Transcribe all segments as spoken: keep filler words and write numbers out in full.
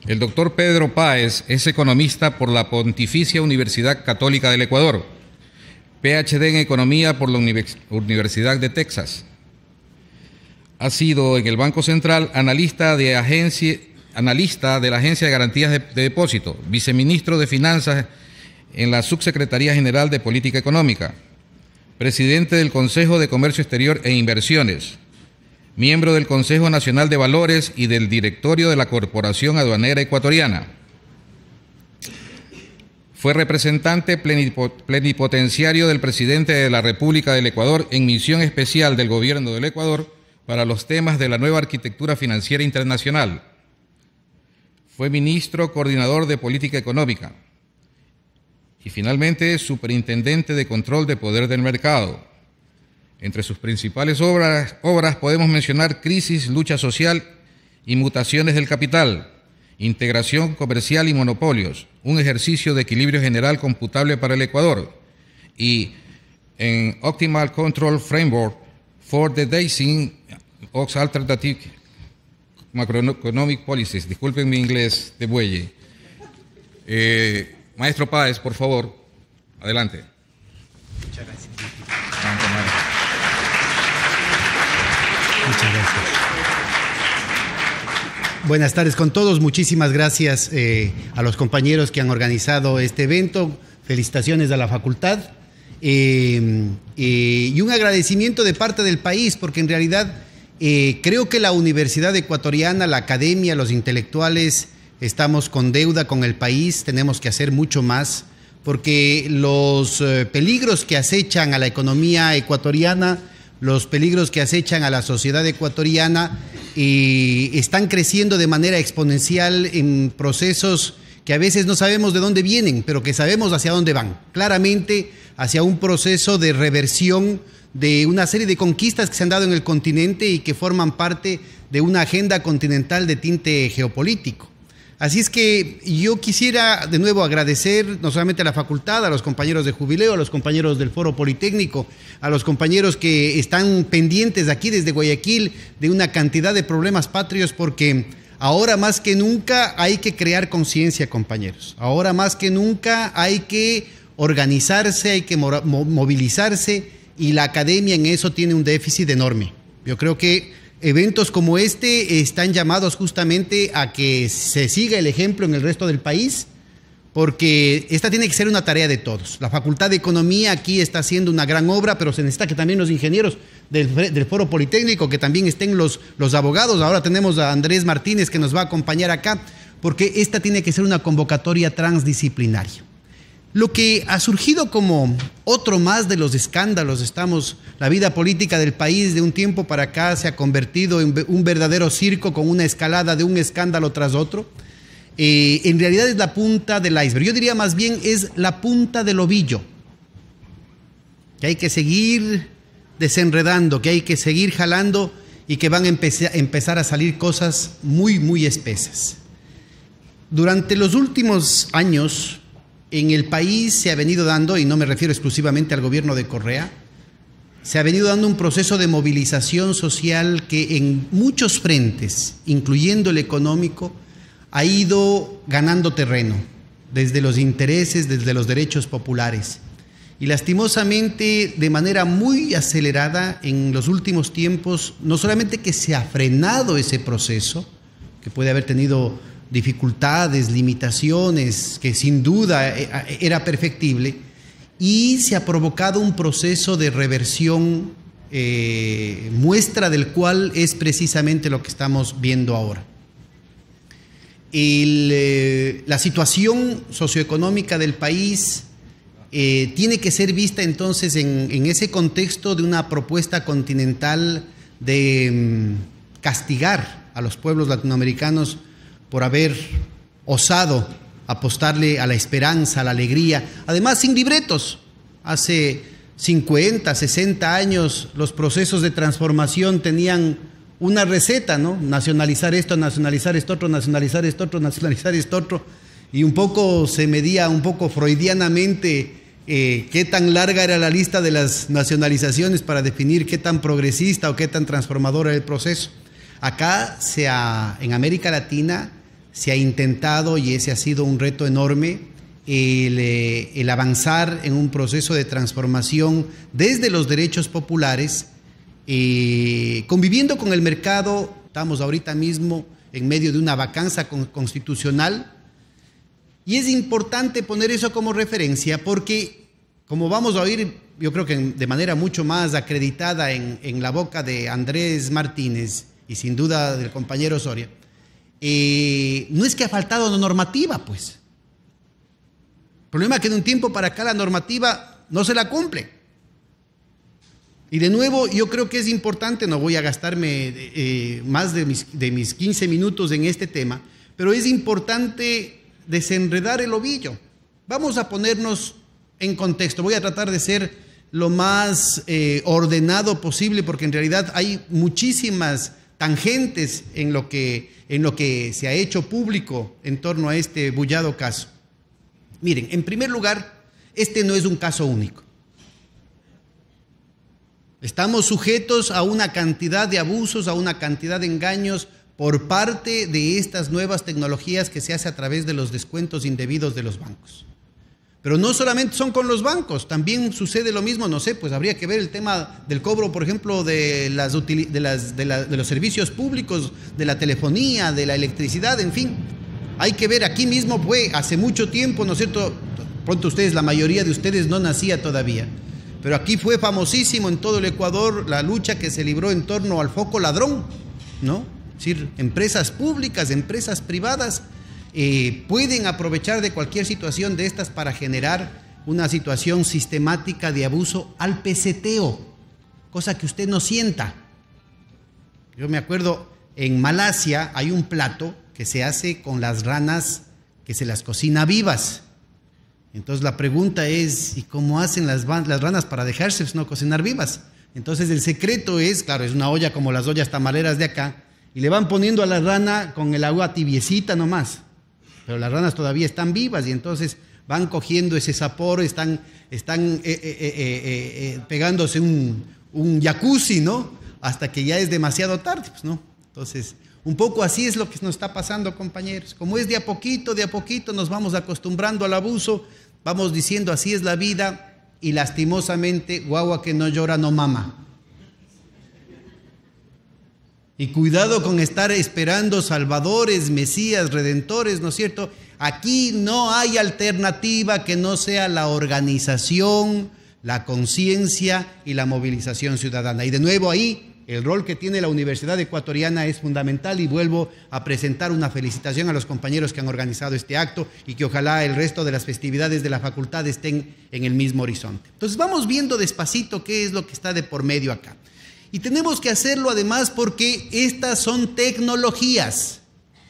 El doctor Pedro Páez es economista por la Pontificia Universidad Católica del Ecuador, P H D en Economía por la Universidad de Texas. Ha sido en el Banco Central analista de, agencia, analista de la Agencia de Garantías de, de Depósito, viceministro de Finanzas en la Subsecretaría General de Política Económica, presidente del Consejo de Comercio Exterior e Inversiones, miembro del Consejo Nacional de Valores y del directorio de la Corporación Aduanera Ecuatoriana. Fue representante plenipotenciario del presidente de la República del Ecuador en misión especial del Gobierno del Ecuador para los temas de la nueva arquitectura financiera internacional. Fue ministro coordinador de Política Económica y finalmente superintendente de Control de Poder del Mercado. Entre sus principales obras, obras podemos mencionar Crisis, Lucha Social y Mutaciones del Capital, Integración Comercial y Monopolios, un ejercicio de equilibrio general computable para el Ecuador, y en Optimal Control Framework for the Design of Alternative Macroeconomic Policies. Disculpen mi inglés de bueye. Eh, maestro Páez, por favor, adelante. Muchas gracias. Muchas gracias. Buenas tardes con todos. Muchísimas gracias eh, a los compañeros que han organizado este evento. Felicitaciones a la facultad. Eh, eh, y un agradecimiento de parte del país, porque en realidad eh, creo que la Universidad Ecuatoriana, la academia, los intelectuales, estamos con deuda con el país. Tenemos que hacer mucho más, porque los eh, peligros que acechan a la economía ecuatoriana, los peligros que acechan a la sociedad ecuatoriana y están creciendo de manera exponencial en procesos que a veces no sabemos de dónde vienen, pero que sabemos hacia dónde van. Claramente hacia un proceso de reversión de una serie de conquistas que se han dado en el continente y que forman parte de una agenda continental de tinte geopolítico. Así es que yo quisiera de nuevo agradecer no solamente a la facultad, a los compañeros de Jubileo, a los compañeros del Foro Politécnico, a los compañeros que están pendientes aquí desde Guayaquil de una cantidad de problemas patrios, porque ahora más que nunca hay que crear conciencia, compañeros. Ahora más que nunca hay que organizarse, hay que movilizarse, y la academia en eso tiene un déficit enorme. Yo creo que eventos como este están llamados justamente a que se siga el ejemplo en el resto del país, porque esta tiene que ser una tarea de todos. La Facultad de Economía aquí está haciendo una gran obra, pero se necesita que también los ingenieros del, del Foro Politécnico, que también estén los, los abogados. Ahora tenemos a Andrés Martínez que nos va a acompañar acá, porque esta tiene que ser una convocatoria transdisciplinaria. Lo que ha surgido como otro más de los escándalos, estamos, la vida política del país de un tiempo para acá se ha convertido en un verdadero circo con una escalada de un escándalo tras otro. Eh, en realidad es la punta del iceberg. Yo diría más bien es la punta del ovillo, que hay que seguir desenredando, que hay que seguir jalando y que van a empezar, empezar a salir cosas muy, muy espesas. Durante los últimos años en el país se ha venido dando, y no me refiero exclusivamente al gobierno de Correa, se ha venido dando un proceso de movilización social que en muchos frentes, incluyendo el económico, ha ido ganando terreno, desde los intereses, desde los derechos populares. Y lastimosamente, de manera muy acelerada en los últimos tiempos, no solamente que se ha frenado ese proceso, que puede haber tenido dificultades, limitaciones, que sin duda era perfectible, y se ha provocado un proceso de reversión, eh, muestra del cual es precisamente lo que estamos viendo ahora. El, eh, la situación socioeconómica del país eh, tiene que ser vista entonces en, en ese contexto de una propuesta continental de mm, castigar a los pueblos latinoamericanos por haber osado apostarle a la esperanza, a la alegría, además sin libretos. Hace cincuenta, sesenta años los procesos de transformación tenían una receta, ¿no? Nacionalizar esto, nacionalizar esto otro, nacionalizar esto otro, nacionalizar esto otro, y un poco se medía un poco freudianamente eh, qué tan larga era la lista de las nacionalizaciones para definir qué tan progresista o qué tan transformador era el proceso. Acá se ha, en América Latina se ha intentado, y ese ha sido un reto enorme, el, eh, el avanzar en un proceso de transformación desde los derechos populares, eh, conviviendo con el mercado. Estamos ahorita mismo en medio de una vacancia con, constitucional, y es importante poner eso como referencia porque, como vamos a oír, yo creo que de manera mucho más acreditada en, en la boca de Andrés Martínez y sin duda del compañero Soria, eh, no es que ha faltado la normativa, pues. El problema es que de un tiempo para acá la normativa no se la cumple. Y de nuevo, yo creo que es importante, no voy a gastarme eh, más de mis, de mis quince minutos en este tema, pero es importante desenredar el ovillo. Vamos a ponernos en contexto. Voy a tratar de ser lo más eh, ordenado posible, porque en realidad hay muchísimas tangentes en lo que, en lo que se ha hecho público en torno a este bullado caso. Miren, en primer lugar, este no es un caso único. Estamos sujetos a una cantidad de abusos, a una cantidad de engaños por parte de estas nuevas tecnologías que se hace a través de los descuentos indebidos de los bancos. Pero no solamente son con los bancos, también sucede lo mismo, no sé, pues habría que ver el tema del cobro, por ejemplo, de, las, de, las, de, la, de los servicios públicos, de la telefonía, de la electricidad, en fin. Hay que ver, aquí mismo fue hace mucho tiempo, ¿no es cierto? Pronto ustedes, la mayoría de ustedes no nacía todavía. Pero aquí fue famosísimo en todo el Ecuador la lucha que se libró en torno al foco ladrón, ¿no? Es decir, empresas públicas, empresas privadas eh, pueden aprovechar de cualquier situación de estas para generar una situación sistemática de abuso al peseteo, cosa que usted no sienta. Yo me acuerdo, en Malasia hay un plato que se hace con las ranas que se las cocina vivas. Entonces la pregunta es, ¿y cómo hacen las, las ranas para dejarse no cocinar vivas? Entonces el secreto es, claro, es una olla como las ollas tamaleras de acá, y le van poniendo a la rana con el agua tibiecita nomás, pero las ranas todavía están vivas y entonces van cogiendo ese sabor, están, están eh, eh, eh, eh, eh, pegándose un, un jacuzzi, ¿no? Hasta que ya es demasiado tarde, pues, ¿no? Entonces, un poco así es lo que nos está pasando, compañeros. Como es de a poquito, de a poquito nos vamos acostumbrando al abuso, vamos diciendo así es la vida y lastimosamente, guagua que no llora no mama. Y cuidado con estar esperando salvadores, mesías, redentores, ¿no es cierto? Aquí no hay alternativa que no sea la organización, la conciencia y la movilización ciudadana. Y de nuevo ahí, el rol que tiene la Universidad Ecuatoriana es fundamental y vuelvo a presentar una felicitación a los compañeros que han organizado este acto y que ojalá el resto de las festividades de la facultad estén en el mismo horizonte. Entonces vamos viendo despacito qué es lo que está de por medio acá. Y tenemos que hacerlo además porque estas son tecnologías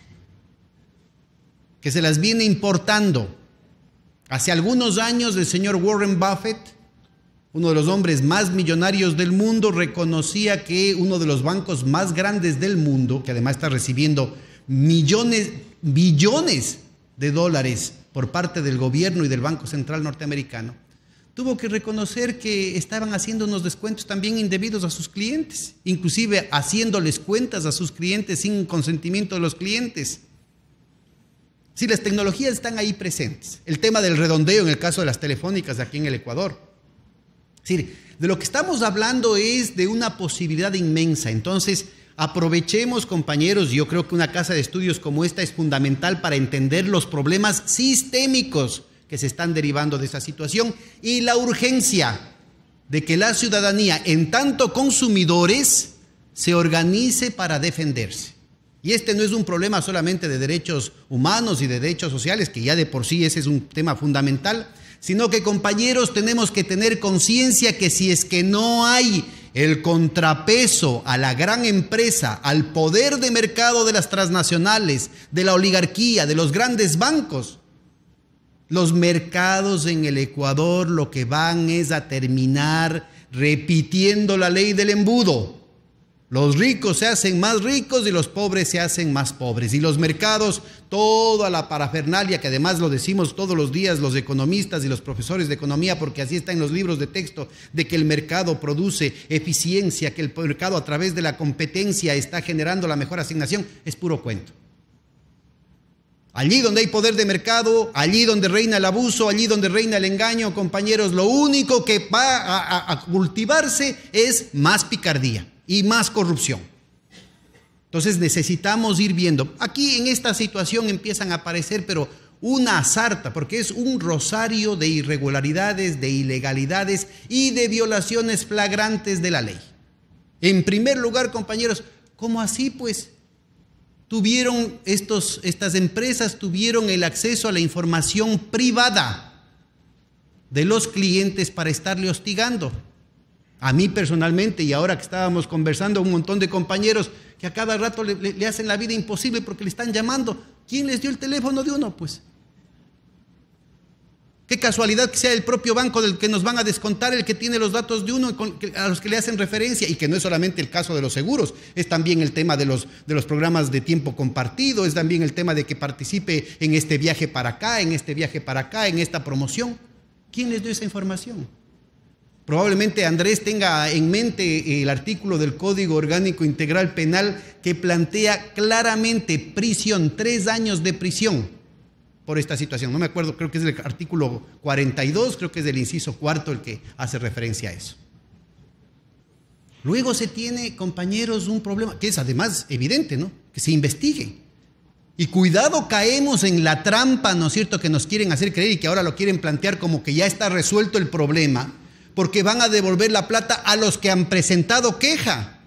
que se las viene importando. Hace algunos años el señor Warren Buffett, uno de los hombres más millonarios del mundo, reconocía que uno de los bancos más grandes del mundo, que además está recibiendo millones, billones de dólares por parte del gobierno y del Banco Central norteamericano, tuvo que reconocer que estaban haciendo unos descuentos también indebidos a sus clientes, inclusive haciéndoles cuentas a sus clientes sin consentimiento de los clientes. Si las tecnologías están ahí presentes, el tema del redondeo en el caso de las telefónicas aquí en el Ecuador. Es decir, de lo que estamos hablando es de una posibilidad inmensa. Entonces, aprovechemos, compañeros, yo creo que una casa de estudios como esta es fundamental para entender los problemas sistémicos que se están derivando de esa situación y la urgencia de que la ciudadanía, en tanto consumidores, se organice para defenderse. Y este no es un problema solamente de derechos humanos y de derechos sociales, que ya de por sí ese es un tema fundamental, sino que, compañeros, tenemos que tener conciencia que si es que no hay el contrapeso a la gran empresa, al poder de mercado de las transnacionales, de la oligarquía, de los grandes bancos, los mercados en el Ecuador lo que van es a terminar repitiendo la ley del embudo. Los ricos se hacen más ricos y los pobres se hacen más pobres. Y los mercados, toda la parafernalia, que además lo decimos todos los días los economistas y los profesores de economía, porque así está en los libros de texto, de que el mercado produce eficiencia, que el mercado a través de la competencia está generando la mejor asignación, es puro cuento. Allí donde hay poder de mercado, allí donde reina el abuso, allí donde reina el engaño, compañeros, lo único que va a, a, a cultivarse es más picardía y más corrupción. Entonces necesitamos ir viendo. Aquí en esta situación empiezan a aparecer, pero una sarta, porque es un rosario de irregularidades, de ilegalidades y de violaciones flagrantes de la ley. En primer lugar, compañeros, ¿cómo así pues? Tuvieron estos, estas empresas tuvieron el acceso a la información privada de los clientes para estarle hostigando. A mí personalmente, y ahora que estábamos conversando, un montón de compañeros que a cada rato le, le, le hacen la vida imposible porque le están llamando. ¿Quién les dio el teléfono de uno? Pues qué casualidad que sea el propio banco del que nos van a descontar el que tiene los datos de uno a los que le hacen referencia, y que no es solamente el caso de los seguros, es también el tema de los, de los programas de tiempo compartido, es también el tema de que participe en este viaje para acá, en este viaje para acá, en esta promoción. ¿Quién les dio esa información? Probablemente Andrés tenga en mente el artículo del Código Orgánico Integral Penal que plantea claramente prisión, tres años de prisión por esta situación. No me acuerdo, creo que es el artículo cuarenta y dos, creo que es del inciso cuarto el que hace referencia a eso. Luego se tiene, compañeros, un problema que es además evidente, ¿no? Que se investigue. Y cuidado, caemos en la trampa, ¿no es cierto?, que nos quieren hacer creer y que ahora lo quieren plantear como que ya está resuelto el problema, porque van a devolver la plata a los que han presentado queja.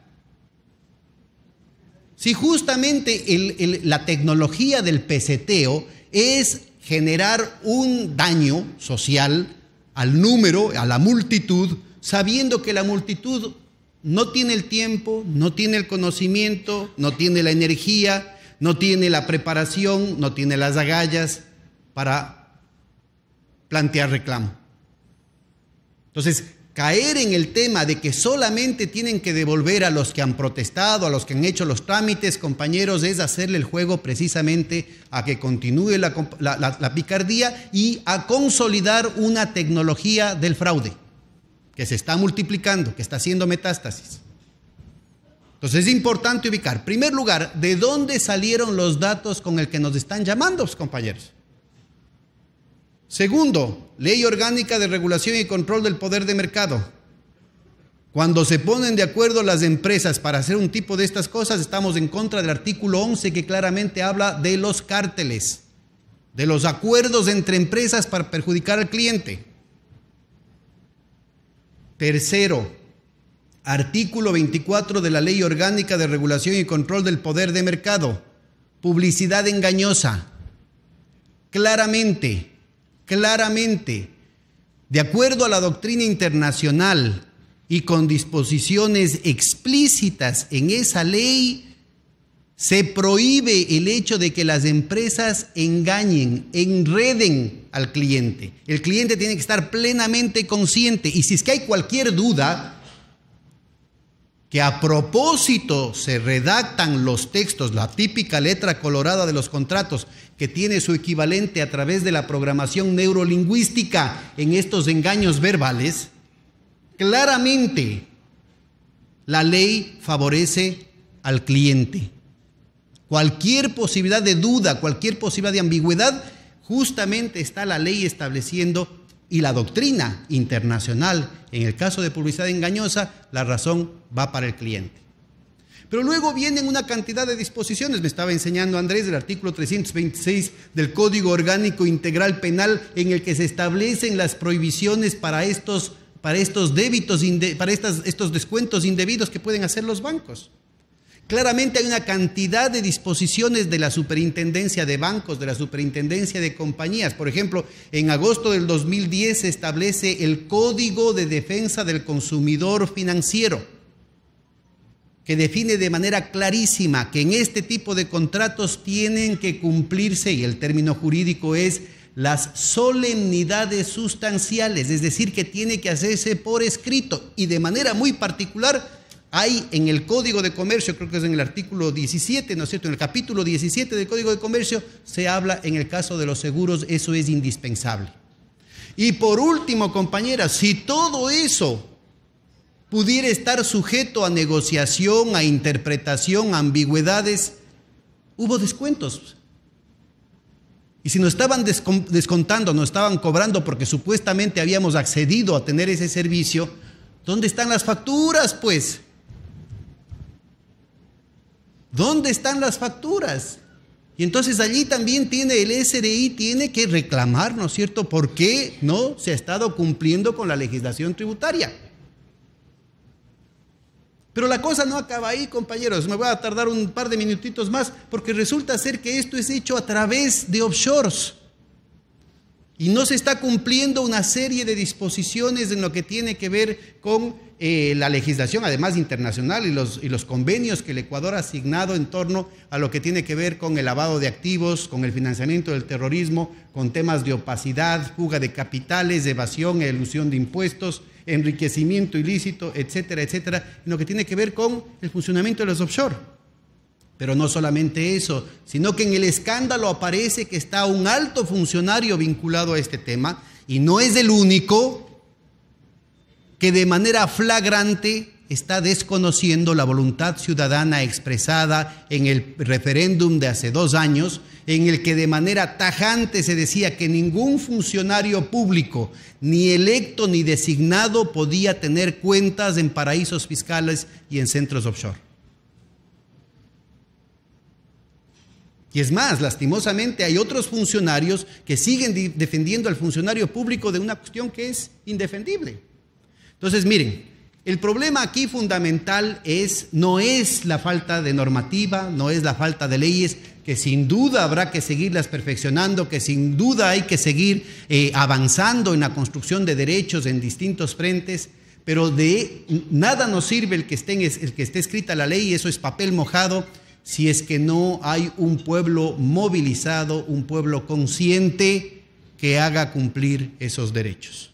Si justamente el, el, la tecnología del peseteo es generar un daño social al número, a la multitud, sabiendo que la multitud no tiene el tiempo, no tiene el conocimiento, no tiene la energía, no tiene la preparación, no tiene las agallas para plantear reclamo. Entonces, caer en el tema de que solamente tienen que devolver a los que han protestado, a los que han hecho los trámites, compañeros, es hacerle el juego precisamente a que continúe la, la, la, la picardía y a consolidar una tecnología del fraude que se está multiplicando, que está haciendo metástasis. Entonces es importante ubicar, en primer lugar, ¿de dónde salieron los datos con el que nos están llamando, compañeros? Segundo, Ley Orgánica de Regulación y Control del Poder de Mercado. Cuando se ponen de acuerdo las empresas para hacer un tipo de estas cosas, estamos en contra del artículo once que claramente habla de los cárteles, de los acuerdos entre empresas para perjudicar al cliente. Tercero, artículo veinticuatro de la Ley Orgánica de Regulación y Control del Poder de Mercado. Publicidad engañosa. Claramente, claramente, de acuerdo a la doctrina internacional y con disposiciones explícitas en esa ley, se prohíbe el hecho de que las empresas engañen, enreden al cliente. El cliente tiene que estar plenamente consciente, y si es que hay cualquier duda, que a propósito se redactan los textos, la típica letra colorada de los contratos, que tiene su equivalente a través de la programación neurolingüística en estos engaños verbales, claramente la ley favorece al cliente. Cualquier posibilidad de duda, cualquier posibilidad de ambigüedad, justamente está la ley estableciendo, y la doctrina internacional, en el caso de publicidad engañosa, la razón va para el cliente. Pero luego vienen una cantidad de disposiciones, me estaba enseñando Andrés, del artículo trescientos veintiséis del Código Orgánico Integral Penal, en el que se establecen las prohibiciones para estos, para estos débitos, para estas, estos descuentos indebidos que pueden hacer los bancos. Claramente hay una cantidad de disposiciones de la Superintendencia de Bancos, de la Superintendencia de Compañías. Por ejemplo, en agosto del dos mil diez se establece el Código de Defensa del Consumidor Financiero, que define de manera clarísima que en este tipo de contratos tienen que cumplirse, y el término jurídico es las solemnidades sustanciales, es decir, que tiene que hacerse por escrito, y de manera muy particular hay en el Código de Comercio, creo que es en el artículo diecisiete, ¿no es cierto? En el capítulo diecisiete del Código de Comercio se habla en el caso de los seguros, eso es indispensable. Y por último, compañeras, si todo eso pudiera estar sujeto a negociación, a interpretación, a ambigüedades, hubo descuentos. Y si nos estaban descontando, nos estaban cobrando porque supuestamente habíamos accedido a tener ese servicio, ¿dónde están las facturas, pues? ¿Dónde están las facturas? Y entonces allí también tiene el S R I, tiene que reclamar, ¿no es cierto?, por qué no se ha estado cumpliendo con la legislación tributaria. Pero la cosa no acaba ahí, compañeros. Me voy a tardar un par de minutitos más, porque resulta ser que esto es hecho a través de offshores. Y no se está cumpliendo una serie de disposiciones en lo que tiene que ver con eh, la legislación, además internacional, y los, y los convenios que el Ecuador ha asignado en torno a lo que tiene que ver con el lavado de activos, con el financiamiento del terrorismo, con temas de opacidad, fuga de capitales, evasión, elusión de impuestos, enriquecimiento ilícito, etcétera, etcétera, en lo que tiene que ver con el funcionamiento de los offshore. Pero no solamente eso, sino que en el escándalo aparece que está un alto funcionario vinculado a este tema, y no es el único que de manera flagrante está desconociendo la voluntad ciudadana expresada en el referéndum de hace dos años, en el que de manera tajante se decía que ningún funcionario público, ni electo ni designado, podía tener cuentas en paraísos fiscales y en centros offshore. Y es más, lastimosamente hay otros funcionarios que siguen defendiendo al funcionario público de una cuestión que es indefendible. Entonces, miren, el problema aquí fundamental es, no es la falta de normativa, no es la falta de leyes, que sin duda habrá que seguirlas perfeccionando, que sin duda hay que seguir eh, avanzando en la construcción de derechos en distintos frentes, pero de nada nos sirve el que esté, el que esté escrita la ley, eso es papel mojado, si es que no hay un pueblo movilizado, un pueblo consciente que haga cumplir esos derechos.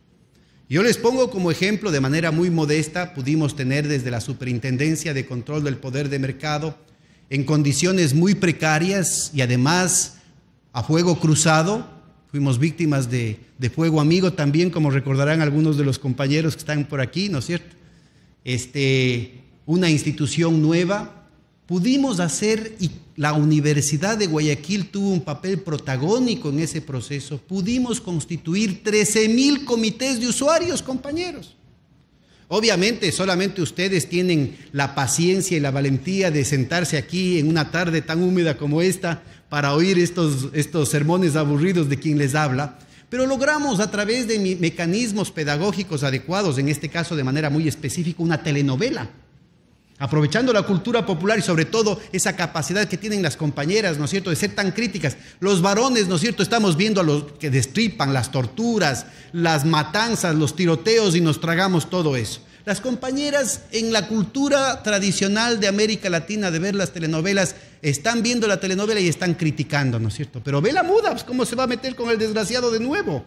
Yo les pongo como ejemplo, de manera muy modesta, pudimos tener desde la Superintendencia de Control del Poder de Mercado, en condiciones muy precarias y además a fuego cruzado, fuimos víctimas de, de fuego amigo también, como recordarán algunos de los compañeros que están por aquí, ¿no es cierto? Este, una institución nueva. Pudimos hacer, y la Universidad de Guayaquil tuvo un papel protagónico en ese proceso, pudimos constituir trece mil comités de usuarios, compañeros. Obviamente solamente ustedes tienen la paciencia y la valentía de sentarse aquí en una tarde tan húmeda como esta para oír estos, estos sermones aburridos de quien les habla, pero logramos a través de mecanismos pedagógicos adecuados, en este caso de manera muy específica, una telenovela. Aprovechando la cultura popular y sobre todo esa capacidad que tienen las compañeras, ¿no es cierto?, de ser tan críticas. Los varones, ¿no es cierto?, estamos viendo a los que destripan las torturas, las matanzas, los tiroteos y nos tragamos todo eso. Las compañeras en la cultura tradicional de América Latina de ver las telenovelas, están viendo la telenovela y están criticando, ¿no es cierto? Pero ve la muda, pues, ¿cómo se va a meter con el desgraciado de nuevo?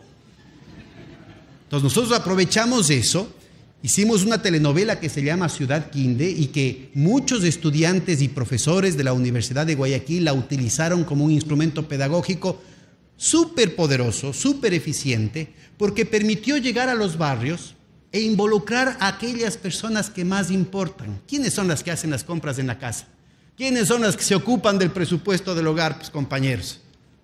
Entonces nosotros aprovechamos eso. Hicimos una telenovela que se llama Ciudad Quinde y que muchos estudiantes y profesores de la Universidad de Guayaquil la utilizaron como un instrumento pedagógico súper poderoso, súper eficiente, porque permitió llegar a los barrios e involucrar a aquellas personas que más importan. ¿Quiénes son las que hacen las compras en la casa? ¿Quiénes son las que se ocupan del presupuesto del hogar, pues, compañeros?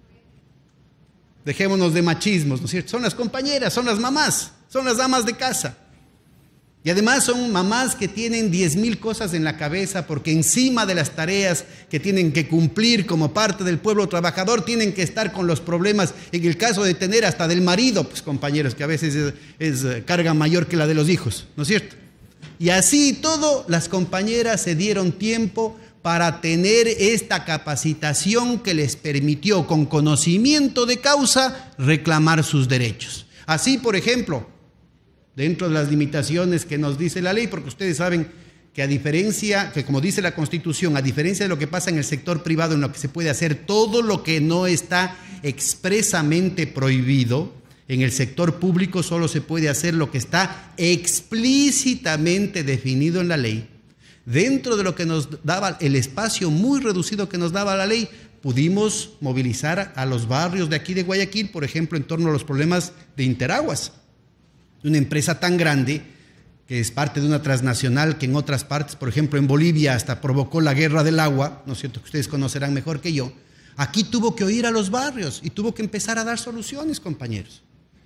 Dejémonos de machismos, ¿no es cierto? Son las compañeras, son las mamás, son las amas de casa. Y además son mamás que tienen diez mil cosas en la cabeza, porque encima de las tareas que tienen que cumplir como parte del pueblo trabajador, tienen que estar con los problemas, en el caso de tener hasta del marido, pues, compañeros, que a veces es, es carga mayor que la de los hijos, ¿no es cierto? Y así todo, las compañeras se dieron tiempo para tener esta capacitación que les permitió, con conocimiento de causa, reclamar sus derechos. Así, por ejemplo, dentro de las limitaciones que nos dice la ley, porque ustedes saben que a diferencia, que como dice la Constitución, a diferencia de lo que pasa en el sector privado, en lo que se puede hacer todo lo que no está expresamente prohibido, en el sector público solo se puede hacer lo que está explícitamente definido en la ley. Dentro de lo que nos daba el espacio muy reducido que nos daba la ley, pudimos movilizar a los barrios de aquí de Guayaquil, por ejemplo, en torno a los problemas de Interaguas. Una empresa tan grande que es parte de una transnacional que en otras partes, por ejemplo en Bolivia, hasta provocó la guerra del agua, ¿no es cierto?, que ustedes conocerán mejor que yo. Aquí tuvo que oír a los barrios y tuvo que empezar a dar soluciones, compañeros.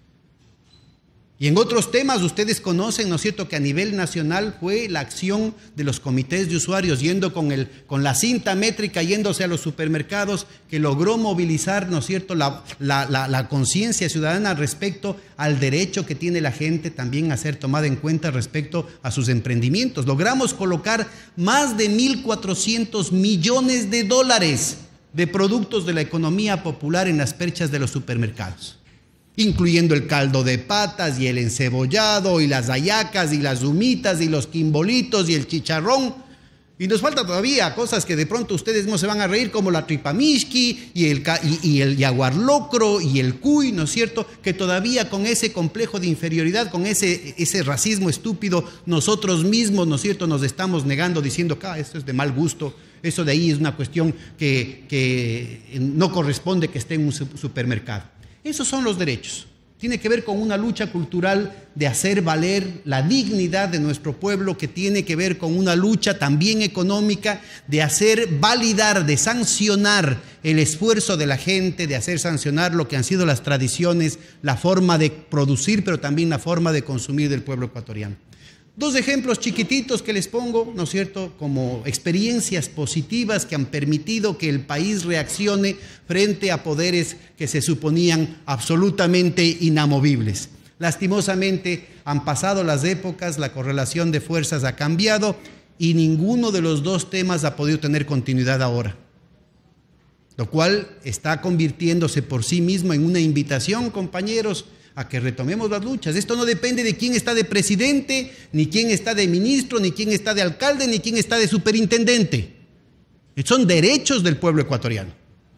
Y en otros temas ustedes conocen, ¿no es cierto?, que a nivel nacional fue la acción de los comités de usuarios yendo con, el, con la cinta métrica, yéndose a los supermercados, que logró movilizar, ¿no es cierto?, la, la, la, la conciencia ciudadana respecto al derecho que tiene la gente también a ser tomada en cuenta respecto a sus emprendimientos. Logramos colocar más de mil cuatrocientos millones de dólares de productos de la economía popular en las perchas de los supermercados, incluyendo el caldo de patas y el encebollado y las hallacas y las humitas y los quimbolitos y el chicharrón. Y nos falta todavía cosas que de pronto ustedes no se van a reír, como la tripamishki y el, y, y el yaguar locro y el cuy, ¿no es cierto?, que todavía con ese complejo de inferioridad, con ese, ese racismo estúpido, nosotros mismos, ¿no es cierto?, nos estamos negando diciendo que ah, esto es de mal gusto, eso de ahí es una cuestión que, que no corresponde que esté en un supermercado. Esos son los derechos. Tiene que ver con una lucha cultural de hacer valer la dignidad de nuestro pueblo, que tiene que ver con una lucha también económica de hacer validar, de sancionar el esfuerzo de la gente, de hacer sancionar lo que han sido las tradiciones, la forma de producir, pero también la forma de consumir del pueblo ecuatoriano. Dos ejemplos chiquititos que les pongo, ¿no es cierto?, como experiencias positivas que han permitido que el país reaccione frente a poderes que se suponían absolutamente inamovibles. Lastimosamente han pasado las épocas, la correlación de fuerzas ha cambiado y ninguno de los dos temas ha podido tener continuidad ahora, lo cual está convirtiéndose por sí mismo en una invitación, compañeros, a que retomemos las luchas. Esto no depende de quién está de presidente, ni quién está de ministro, ni quién está de alcalde, ni quién está de superintendente. Son derechos del pueblo ecuatoriano.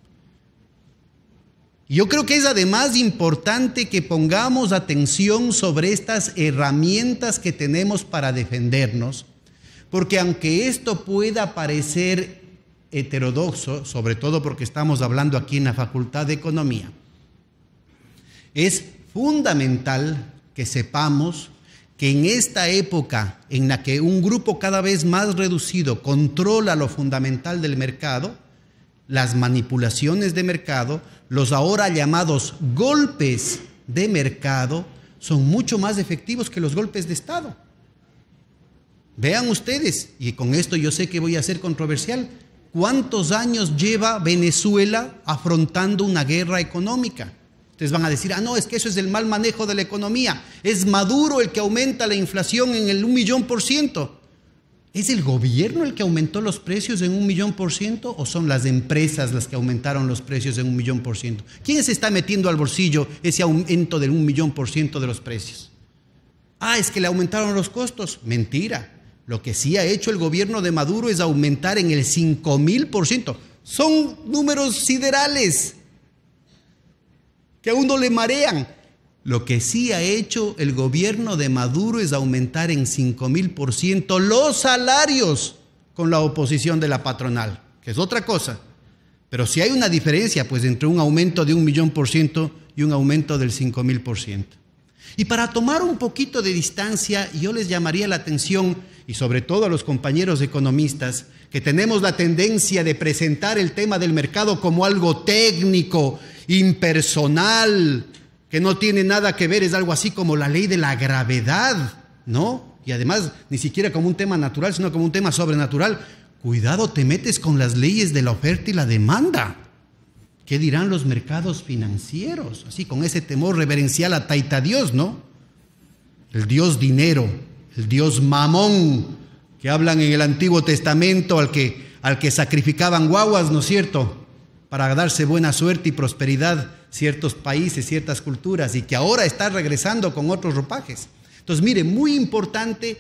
Yo creo que es además importante que pongamos atención sobre estas herramientas que tenemos para defendernos, porque aunque esto pueda parecer heterodoxo, sobre todo porque estamos hablando aquí en la Facultad de Economía, es fundamental que sepamos que en esta época en la que un grupo cada vez más reducido controla lo fundamental del mercado, las manipulaciones de mercado, los ahora llamados golpes de mercado, son mucho más efectivos que los golpes de Estado. Vean ustedes, y con esto yo sé que voy a ser controversial, ¿cuántos años lleva Venezuela afrontando una guerra económica? Ustedes van a decir, ah, no, es que eso es el mal manejo de la economía. Es Maduro el que aumenta la inflación en el un millón por ciento. ¿Es el gobierno el que aumentó los precios en un millón por ciento o son las empresas las que aumentaron los precios en un millón por ciento? ¿Quién se está metiendo al bolsillo ese aumento del un millón por ciento de los precios? Ah, es que le aumentaron los costos. Mentira. Lo que sí ha hecho el gobierno de Maduro es aumentar en el cinco mil por ciento. Son números siderales que a uno le marean. Lo que sí ha hecho el gobierno de Maduro es aumentar en cinco mil por ciento los salarios con la oposición de la patronal, que es otra cosa. Pero sí hay una diferencia, pues, entre un aumento de un millón por ciento y un aumento del cinco mil por ciento. Y para tomar un poquito de distancia, yo les llamaría la atención, y sobre todo a los compañeros economistas, que tenemos la tendencia de presentar el tema del mercado como algo técnico, impersonal, que no tiene nada que ver, es algo así como la ley de la gravedad, ¿no? Y además ni siquiera como un tema natural, sino como un tema sobrenatural. Cuidado, te metes con las leyes de la oferta y la demanda. ¿Qué dirán los mercados financieros? Así, con ese temor reverencial a Taita Dios, ¿no? El Dios dinero, el Dios mamón, que hablan en el Antiguo Testamento, al que, al que sacrificaban guaguas, ¿no es cierto?, para darse buena suerte y prosperidad ciertos países, ciertas culturas, y que ahora está regresando con otros ropajes. Entonces, mire, muy importante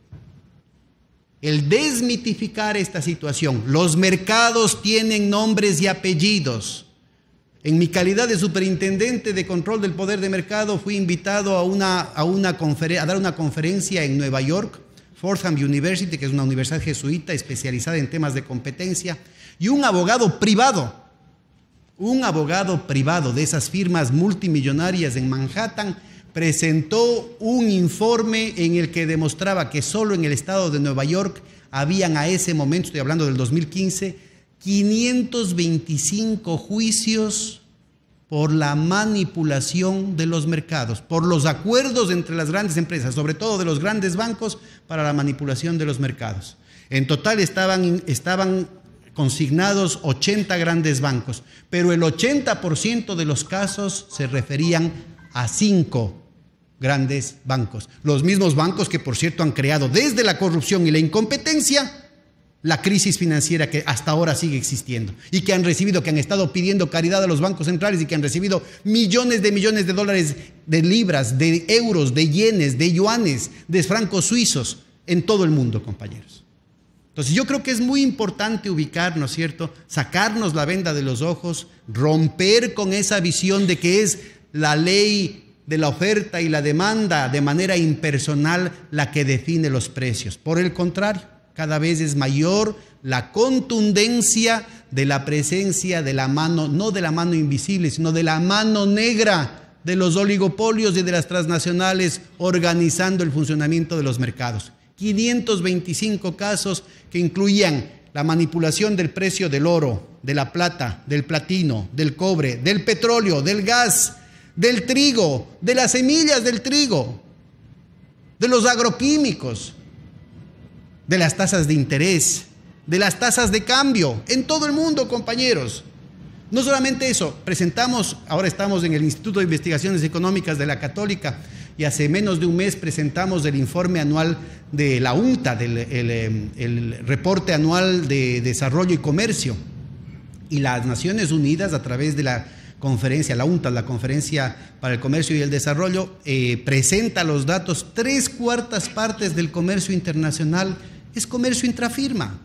el desmitificar esta situación. Los mercados tienen nombres y apellidos. En mi calidad de superintendente de control del poder de mercado, fui invitado a, una, a, una conferen- a dar una conferencia en Nueva York, Fordham University, que es una universidad jesuita especializada en temas de competencia, y un abogado privado, un abogado privado de esas firmas multimillonarias en Manhattan, presentó un informe en el que demostraba que solo en el estado de Nueva York habían a ese momento, estoy hablando del dos mil quince, quinientos veinticinco juicios por la manipulación de los mercados, por los acuerdos entre las grandes empresas, sobre todo de los grandes bancos, para la manipulación de los mercados. En total estaban, estaban consignados ochenta grandes bancos, pero el ochenta por ciento de los casos se referían a cinco grandes bancos. Los mismos bancos que, por cierto, han creado desde la corrupción y la incompetencia la crisis financiera que hasta ahora sigue existiendo y que han recibido, que han estado pidiendo caridad a los bancos centrales y que han recibido millones de millones de dólares, de libras, de euros, de yenes, de yuanes, de francos suizos en todo el mundo, compañeros. Entonces yo creo que es muy importante ubicar, ¿no es cierto?, sacarnos la venda de los ojos, romper con esa visión de que es la ley de la oferta y la demanda de manera impersonal la que define los precios. Por el contrario, cada vez es mayor la contundencia de la presencia de la mano, no de la mano invisible, sino de la mano negra de los oligopolios y de las transnacionales organizando el funcionamiento de los mercados. quinientos veinticinco casos que incluían la manipulación del precio del oro, de la plata, del platino, del cobre, del petróleo, del gas, del trigo, de las semillas del trigo, de los agroquímicos, de las tasas de interés, de las tasas de cambio, en todo el mundo, compañeros. No solamente eso, presentamos, ahora estamos en el Instituto de Investigaciones Económicas de la Católica y hace menos de un mes presentamos el informe anual de la UNCTAD, el, el, el reporte anual de desarrollo y comercio. Y las Naciones Unidas, a través de la conferencia, la UNCTAD, la Conferencia para el Comercio y el Desarrollo, eh, presenta los datos. Tres cuartas partes del comercio internacional es comercio intrafirma.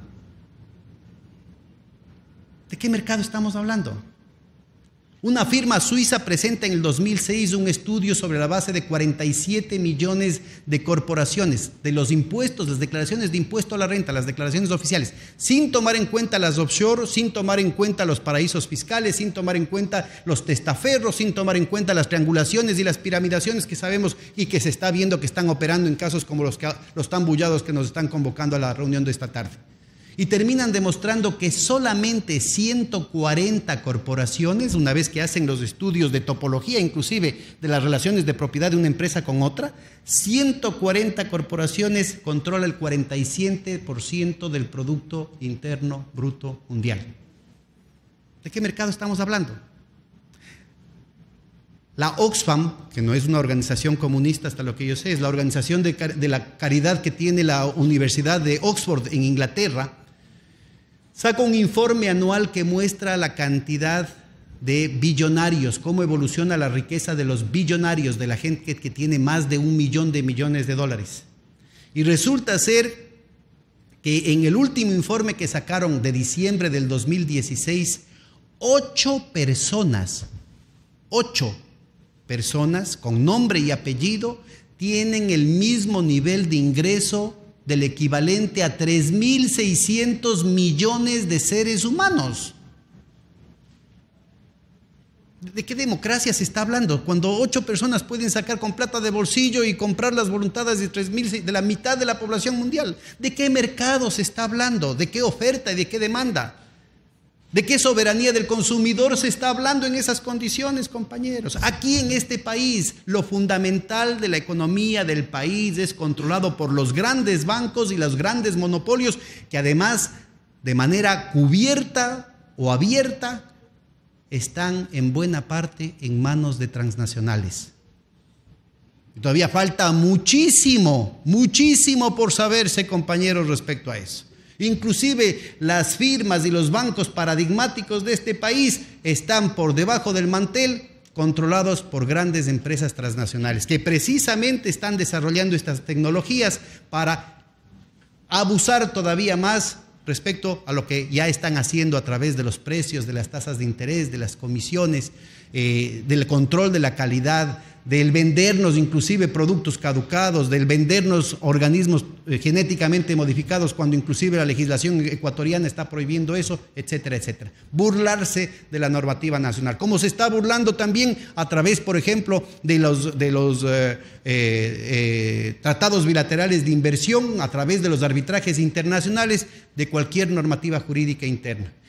¿De qué mercado estamos hablando? Una firma suiza presenta en el dos mil seis un estudio sobre la base de cuarenta y siete millones de corporaciones, de los impuestos, las declaraciones de impuesto a la renta, las declaraciones oficiales, sin tomar en cuenta las offshore, sin tomar en cuenta los paraísos fiscales, sin tomar en cuenta los testaferros, sin tomar en cuenta las triangulaciones y las piramidaciones que sabemos y que se está viendo que están operando en casos como los, que, los tan bullados que nos están convocando a la reunión de esta tarde. Y terminan demostrando que solamente ciento cuarenta corporaciones, una vez que hacen los estudios de topología, inclusive de las relaciones de propiedad de una empresa con otra, ciento cuarenta corporaciones controlan el cuarenta y siete por ciento del Producto Interno Bruto Mundial. ¿De qué mercado estamos hablando? La Oxfam, que no es una organización comunista hasta lo que yo sé, es la organización de, de la caridad que tiene la Universidad de Oxford en Inglaterra, saca un informe anual que muestra la cantidad de billonarios, cómo evoluciona la riqueza de los billonarios, de la gente que, que tiene más de un millón de millones de dólares. Y resulta ser que en el último informe que sacaron de diciembre del dos mil dieciséis, ocho personas, ocho personas con nombre y apellido tienen el mismo nivel de ingreso del equivalente a tres mil seiscientos millones de seres humanos. ¿De qué democracia se está hablando? Cuando ocho personas pueden sacar con plata de bolsillo y comprar las voluntades de, tres mil, de la mitad de la población mundial. ¿De qué mercado se está hablando? ¿De qué oferta y de qué demanda? ¿De qué soberanía del consumidor se está hablando en esas condiciones, compañeros? Aquí en este país, lo fundamental de la economía del país es controlado por los grandes bancos y los grandes monopolios que además, de manera cubierta o abierta, están en buena parte en manos de transnacionales. Y todavía falta muchísimo, muchísimo por saberse, compañeros, respecto a eso. Inclusive las firmas y los bancos paradigmáticos de este país están por debajo del mantel, controlados por grandes empresas transnacionales, que precisamente están desarrollando estas tecnologías para abusar todavía más respecto a lo que ya están haciendo a través de los precios, de las tasas de interés, de las comisiones, eh, del control de la calidad, del vendernos inclusive productos caducados, del vendernos organismos eh, genéticamente modificados cuando inclusive la legislación ecuatoriana está prohibiendo eso, etcétera, etcétera. Burlarse de la normativa nacional, como se está burlando también a través, por ejemplo, de los, de los eh, eh, eh, tratados bilaterales de inversión, a través de los arbitrajes internacionales, de cualquier normativa jurídica interna.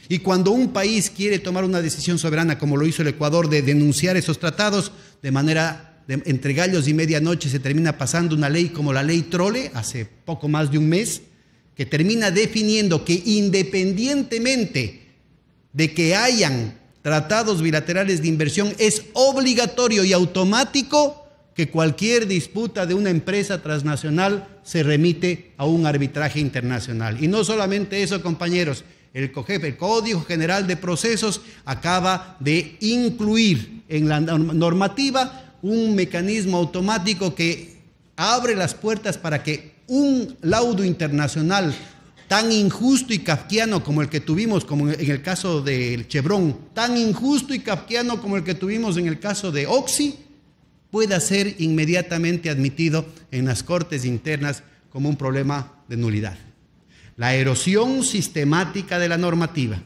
Y cuando un país quiere tomar una decisión soberana, como lo hizo el Ecuador, de denunciar esos tratados, de manera, de, entre gallos y medianoche se termina pasando una ley como la ley Trole, hace poco más de un mes, que termina definiendo que independientemente de que hayan tratados bilaterales de inversión, es obligatorio y automático que cualquier disputa de una empresa transnacional se remite a un arbitraje internacional. Y no solamente eso, compañeros, el COGEP, el Código General de Procesos, acaba de incluir en la normativa un mecanismo automático que abre las puertas para que un laudo internacional tan injusto y kafkiano como el que tuvimos, como en el caso del Chevron, tan injusto y kafkiano como el que tuvimos en el caso de Oxy, pueda ser inmediatamente admitido en las cortes internas como un problema de nulidad. La erosión sistemática de la normativa,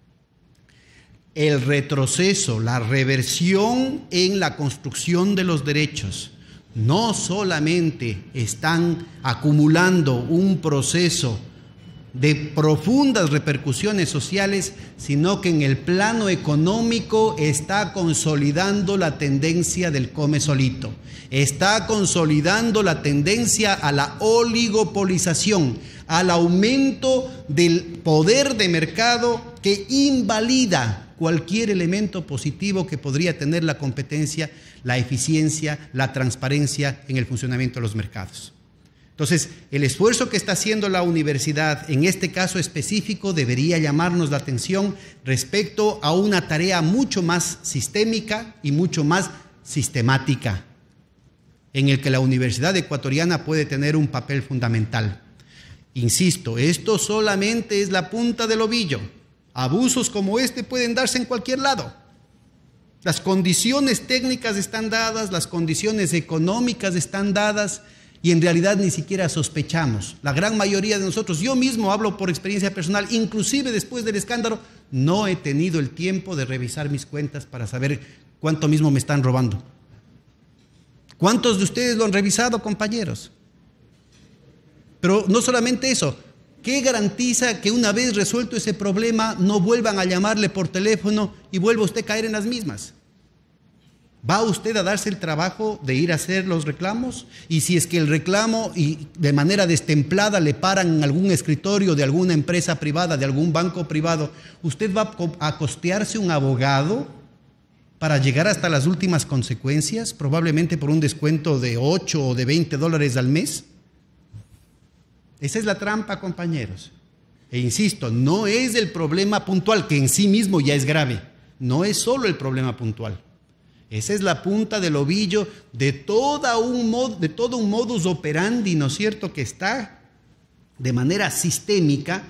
el retroceso, la reversión en la construcción de los derechos, no solamente están acumulando un proceso de profundas repercusiones sociales, sino que en el plano económico está consolidando la tendencia del come solito, está consolidando la tendencia a la oligopolización, al aumento del poder de mercado que invalida cualquier elemento positivo que podría tener la competencia, la eficiencia, la transparencia en el funcionamiento de los mercados. Entonces, el esfuerzo que está haciendo la universidad, en este caso específico, debería llamarnos la atención respecto a una tarea mucho más sistémica y mucho más sistemática, en el que la Universidad Ecuatoriana puede tener un papel fundamental. Insisto, esto solamente es la punta del ovillo. Abusos como este pueden darse en cualquier lado. Las condiciones técnicas están dadas, las condiciones económicas están dadas, y en realidad ni siquiera sospechamos. La gran mayoría de nosotros, yo mismo hablo por experiencia personal, inclusive después del escándalo, no he tenido el tiempo de revisar mis cuentas para saber cuánto mismo me están robando. ¿Cuántos de ustedes lo han revisado, compañeros? Pero no solamente eso, ¿qué garantiza que una vez resuelto ese problema no vuelvan a llamarle por teléfono y vuelva usted a caer en las mismas? ¿Va usted a darse el trabajo de ir a hacer los reclamos? Y si es que el reclamo y de manera destemplada le paran en algún escritorio de alguna empresa privada, de algún banco privado, ¿usted va a costearse un abogado para llegar hasta las últimas consecuencias, probablemente por un descuento de ocho o de veinte dólares al mes? Esa es la trampa, compañeros. E insisto, no es el problema puntual, que en sí mismo ya es grave. No es solo el problema puntual. Esa es la punta del ovillo de, toda un mod, de todo un modus operandi, ¿no es cierto?, que está de manera sistémica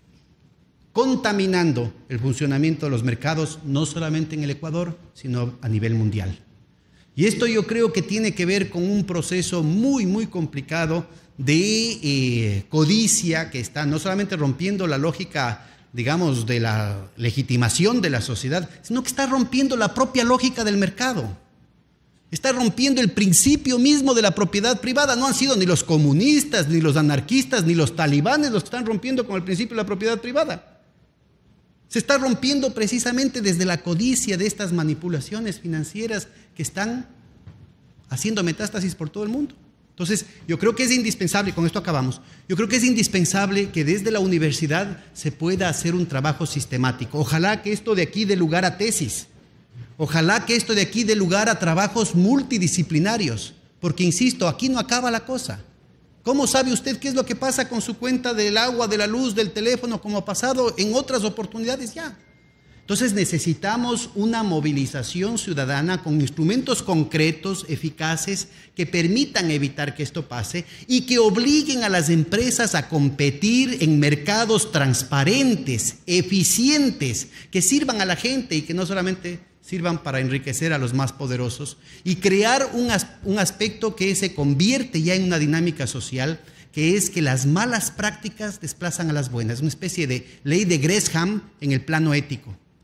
contaminando el funcionamiento de los mercados, no solamente en el Ecuador, sino a nivel mundial. Y esto yo creo que tiene que ver con un proceso muy, muy complicado de eh, codicia que está no solamente rompiendo la lógica, digamos, de la legitimación de la sociedad, sino que está rompiendo la propia lógica del mercado. Está rompiendo el principio mismo de la propiedad privada. No han sido ni los comunistas, ni los anarquistas, ni los talibanes los que están rompiendo con el principio de la propiedad privada. Se está rompiendo precisamente desde la codicia de estas manipulaciones financieras que están haciendo metástasis por todo el mundo. Entonces, yo creo que es indispensable, con esto acabamos, yo creo que es indispensable que desde la universidad se pueda hacer un trabajo sistemático. Ojalá que esto de aquí dé lugar a tesis, ojalá que esto de aquí dé lugar a trabajos multidisciplinarios, porque insisto, aquí no acaba la cosa. ¿Cómo sabe usted qué es lo que pasa con su cuenta del agua, de la luz, del teléfono, como ha pasado en otras oportunidades ya? Entonces necesitamos una movilización ciudadana con instrumentos concretos, eficaces, que permitan evitar que esto pase y que obliguen a las empresas a competir en mercados transparentes, eficientes, que sirvan a la gente y que no solamente sirvan para enriquecer a los más poderosos, y crear un, as- un aspecto que se convierte ya en una dinámica social, que es que las malas prácticas desplazan a las buenas, una especie de ley de Gresham en el plano ético.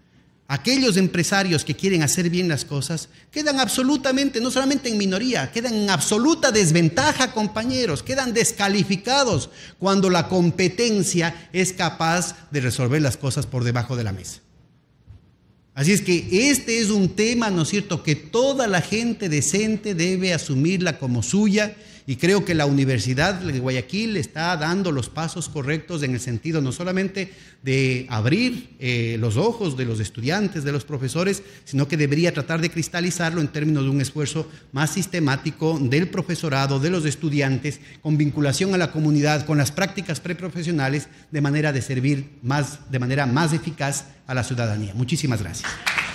aquellos empresarios que quieren hacer bien las cosas quedan absolutamente, no solamente en minoría, quedan en absoluta desventaja, compañeros, quedan descalificados cuando la competencia es capaz de resolver las cosas por debajo de la mesa. Así es que este es un tema, ¿no es cierto?, que toda la gente decente debe asumirla como suya, y creo que la Universidad de Guayaquil está dando los pasos correctos en el sentido no solamente de abrir eh, los ojos de los estudiantes, de los profesores, sino que debería tratar de cristalizarlo en términos de un esfuerzo más sistemático del profesorado, de los estudiantes, con vinculación a la comunidad, con las prácticas preprofesionales, de manera de servir más, de manera más eficaz a la ciudadanía. Muchísimas gracias.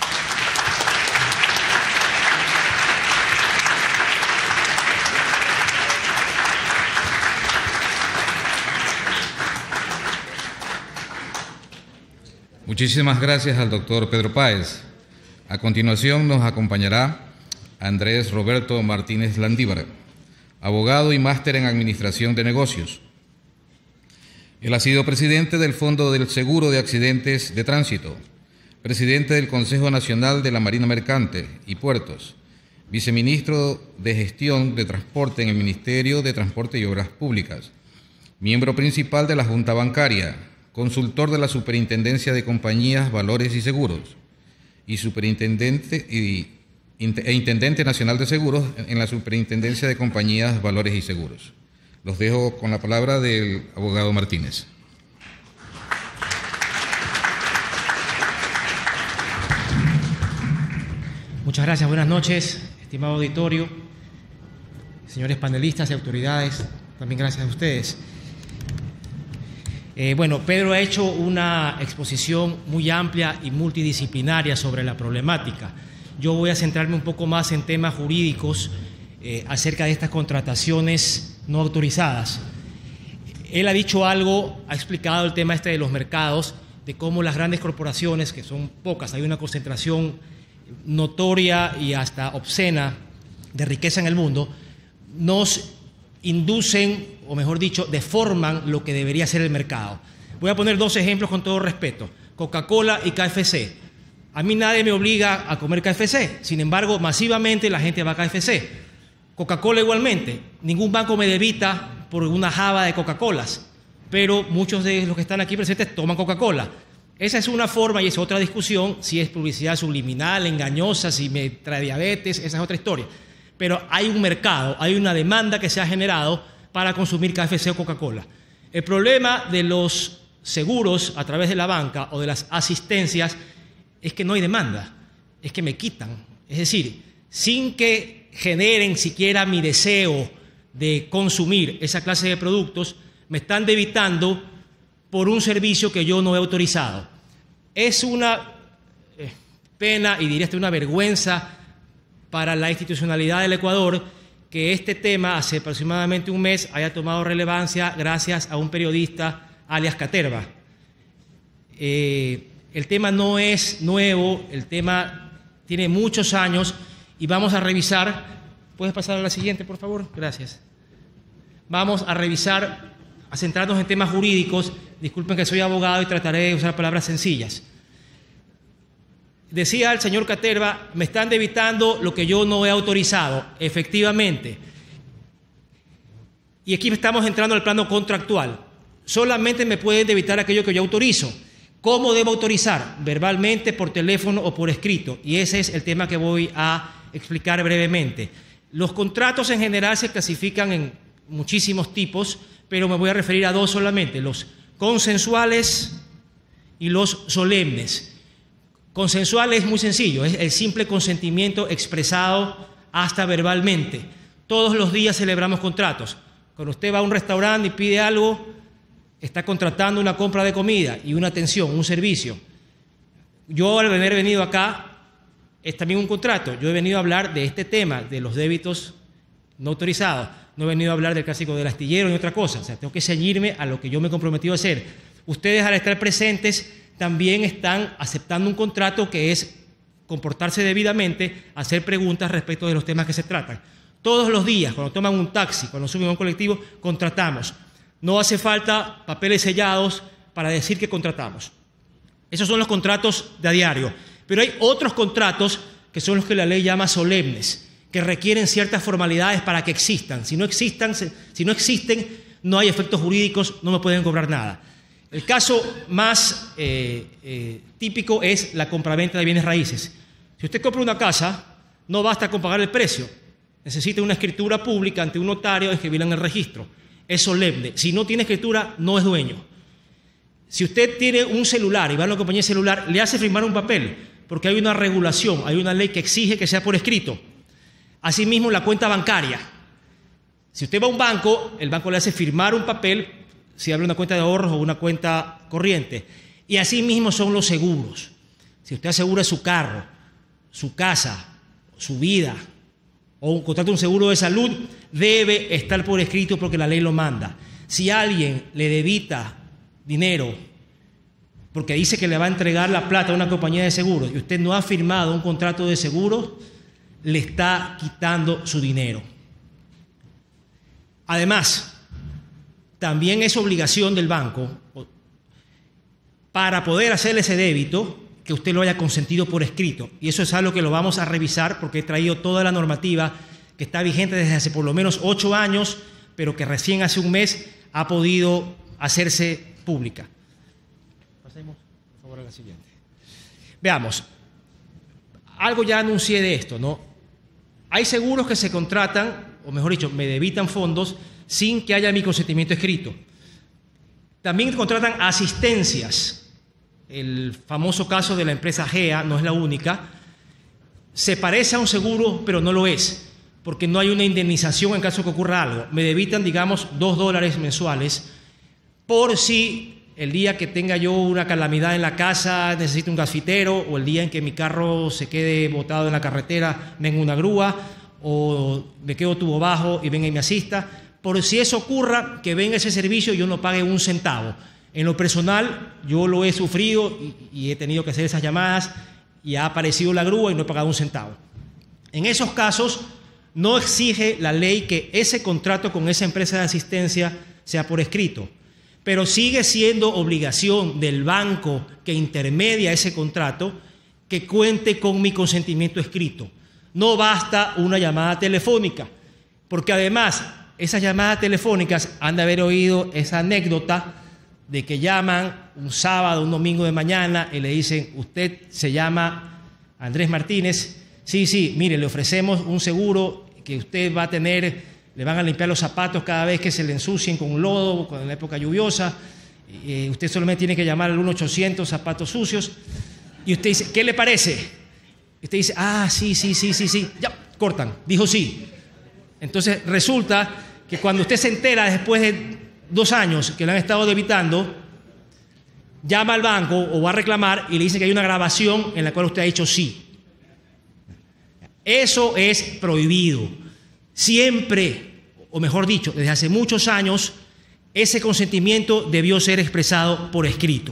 Muchísimas gracias al doctor Pedro Páez. A continuación nos acompañará Andrés Roberto Martínez Landívar, abogado y máster en Administración de Negocios. Él ha sido presidente del Fondo del Seguro de Accidentes de Tránsito, presidente del Consejo Nacional de la Marina Mercante y Puertos, viceministro de Gestión de Transporte en el Ministerio de Transporte y Obras Públicas, miembro principal de la Junta Bancaria, consultor de la Superintendencia de Compañías, Valores y Seguros, y superintendente y, e Intendente Nacional de Seguros en la Superintendencia de Compañías, Valores y Seguros. Los dejo con la palabra del abogado Martínez. Muchas gracias, buenas noches, estimado auditorio, señores panelistas y autoridades, también gracias a ustedes. Eh, bueno, Pedro ha hecho una exposición muy amplia y multidisciplinaria sobre la problemática. Yo voy a centrarme un poco más en temas jurídicos eh, acerca de estas contrataciones no autorizadas. Él ha dicho algo, ha explicado el tema este de los mercados, de cómo las grandes corporaciones, que son pocas, hay una concentración notoria y hasta obscena de riqueza en el mundo, nos inducen, o mejor dicho, deforman lo que debería ser el mercado. Voy a poner dos ejemplos con todo respeto: Coca-Cola y K F C. A mí nadie me obliga a comer K F C, sin embargo, masivamente la gente va a K F C. Coca-Cola igualmente, ningún banco me debita por una java de Coca-Colas, pero muchos de los que están aquí presentes toman Coca-Cola. Esa es una forma y es otra discusión, si es publicidad subliminal, engañosa, si me trae diabetes, esa es otra historia. Pero hay un mercado, hay una demanda que se ha generado para consumir K F C o Coca-Cola. El problema de los seguros a través de la banca o de las asistencias es que no hay demanda, es que me quitan. Es decir, sin que generen siquiera mi deseo de consumir esa clase de productos, me están debitando por un servicio que yo no he autorizado. Es una eh, pena y diría hasta una vergüenza para la institucionalidad del Ecuador que este tema hace aproximadamente un mes haya tomado relevancia gracias a un periodista alias Caterva. Eh, el tema no es nuevo, el tema tiene muchos años y vamos a revisar. ¿Puedes pasar a la siguiente, por favor? Gracias. Vamos a revisar, a centrarnos en temas jurídicos. Disculpen que soy abogado y trataré de usar palabras sencillas. Decía el señor Caterva, me están debitando lo que yo no he autorizado. Efectivamente. Y aquí estamos entrando al plano contractual. Solamente me pueden debitar aquello que yo autorizo. ¿Cómo debo autorizar? Verbalmente, por teléfono o por escrito. Y ese es el tema que voy a explicar brevemente. Los contratos en general se clasifican en muchísimos tipos, pero me voy a referir a dos solamente, los consensuales y los solemnes. Consensual es muy sencillo, es el simple consentimiento expresado hasta verbalmente. Todos los días celebramos contratos. Cuando usted va a un restaurante y pide algo, está contratando una compra de comida y una atención, un servicio. Yo al haber venido acá, es también un contrato. Yo he venido a hablar de este tema, de los débitos no autorizados. No he venido a hablar del clásico del astillero ni otra cosa. O sea, tengo que ceñirme a lo que yo me he comprometido a hacer. Ustedes, al estar presentes, también están aceptando un contrato que es comportarse debidamente, hacer preguntas respecto de los temas que se tratan. Todos los días, cuando toman un taxi, cuando suben a un colectivo, contratamos. No hace falta papeles sellados para decir que contratamos. Esos son los contratos de a diario. Pero hay otros contratos que son los que la ley llama solemnes, que requieren ciertas formalidades para que existan. Si no existan, si no existen, no hay efectos jurídicos, no me pueden cobrar nada. El caso más eh, eh, típico es la compraventa de bienes raíces. Si usted compra una casa, no basta con pagar el precio. Necesita una escritura pública ante un notario, escribirla en el registro. Es solemne. Si no tiene escritura, no es dueño. Si usted tiene un celular y va a una compañía de celular, le hace firmar un papel, porque hay una regulación, hay una ley que exige que sea por escrito. Asimismo, la cuenta bancaria. Si usted va a un banco, el banco le hace firmar un papel, si abre una cuenta de ahorros o una cuenta corriente. Y asimismo son los seguros. Si usted asegura su carro, su casa, su vida, o un contrato de un seguro de salud, debe estar por escrito porque la ley lo manda. Si alguien le debita dinero porque dice que le va a entregar la plata a una compañía de seguros y usted no ha firmado un contrato de seguro, le está quitando su dinero. Además, también es obligación del banco, para poder hacerle ese débito, que usted lo haya consentido por escrito. Y eso es algo que lo vamos a revisar porque he traído toda la normativa que está vigente desde hace por lo menos ocho años, pero que recién hace un mes ha podido hacerse pública. Pasemos, por favor, a la siguiente. Veamos, algo ya anuncié de esto, ¿no? Hay seguros que se contratan, o mejor dicho, me debitan fondos sin que haya mi consentimiento escrito. También contratan asistencias. El famoso caso de la empresa G E A no es la única. Se parece a un seguro, pero no lo es, porque no hay una indemnización en caso que ocurra algo. Me debitan, digamos, dos dólares mensuales por si el día que tenga yo una calamidad en la casa necesito un gasfitero, o el día en que mi carro se quede botado en la carretera, venga una grúa, o me quedo tubo bajo y venga y me asista. Por si eso ocurra, que venga ese servicio y yo no pague un centavo. En lo personal, yo lo he sufrido y, y he tenido que hacer esas llamadas y ha aparecido la grúa y no he pagado un centavo. En esos casos, no exige la ley que ese contrato con esa empresa de asistencia sea por escrito, pero sigue siendo obligación del banco que intermedia ese contrato que cuente con mi consentimiento escrito. No basta una llamada telefónica, porque además esas llamadas telefónicas han de haber oído esa anécdota de que llaman un sábado, un domingo de mañana y le dicen, usted se llama Andrés Martínez, sí, sí, mire, le ofrecemos un seguro que usted va a tener, le van a limpiar los zapatos cada vez que se le ensucien con lodo, con la época lluviosa, eh, usted solamente tiene que llamar al uno ochocientos zapatos sucios, y usted dice, ¿qué le parece? Y usted dice, ah, sí, sí, sí, sí, sí, ya, cortan, dijo sí. Entonces resulta que cuando usted se entera después de dos años que le han estado debitando, llama al banco o va a reclamar y le dice que hay una grabación en la cual usted ha dicho sí. Eso es prohibido. Siempre, o mejor dicho, desde hace muchos años, ese consentimiento debió ser expresado por escrito.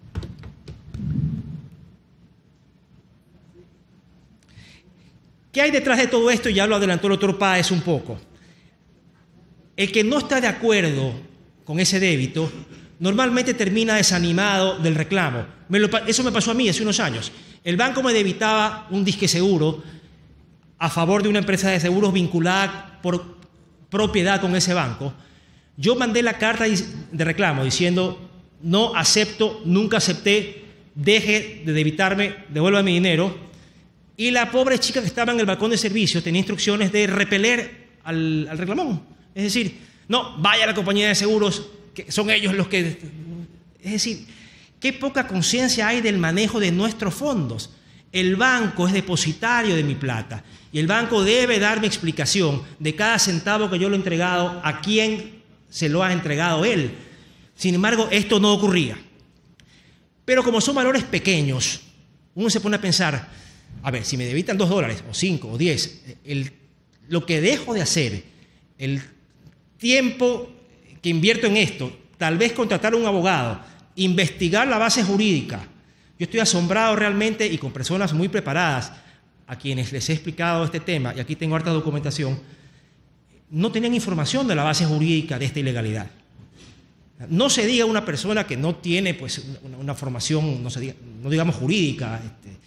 ¿Qué hay detrás de todo esto? Ya lo adelantó el doctor Páez un poco. El que no está de acuerdo con ese débito normalmente termina desanimado del reclamo. Me lo, eso me pasó a mí hace unos años. El banco me debitaba un disque seguro a favor de una empresa de seguros vinculada por propiedad con ese banco. Yo mandé la carta de reclamo diciendo, no acepto, nunca acepté, deje de debitarme, devuelva mi dinero. Y la pobre chica que estaba en el balcón de servicio tenía instrucciones de repeler al, al reclamón. Es decir, no, vaya a la compañía de seguros, que son ellos los que... Es decir, qué poca conciencia hay del manejo de nuestros fondos. El banco es depositario de mi plata y el banco debe darme explicación de cada centavo que yo le he entregado, a quién se lo ha entregado él. Sin embargo, esto no ocurría. Pero como son valores pequeños, uno se pone a pensar, a ver, si me debitan dos dólares, o cinco, o diez, el, lo que dejo de hacer, el tiempo que invierto en esto, tal vez contratar a un abogado, investigar la base jurídica. Yo estoy asombrado realmente y con personas muy preparadas a quienes les he explicado este tema, y aquí tengo harta documentación, no tenían información de la base jurídica de esta ilegalidad. No se diga a una persona que no tiene pues, una, una formación, no, se diga, no digamos jurídica, este,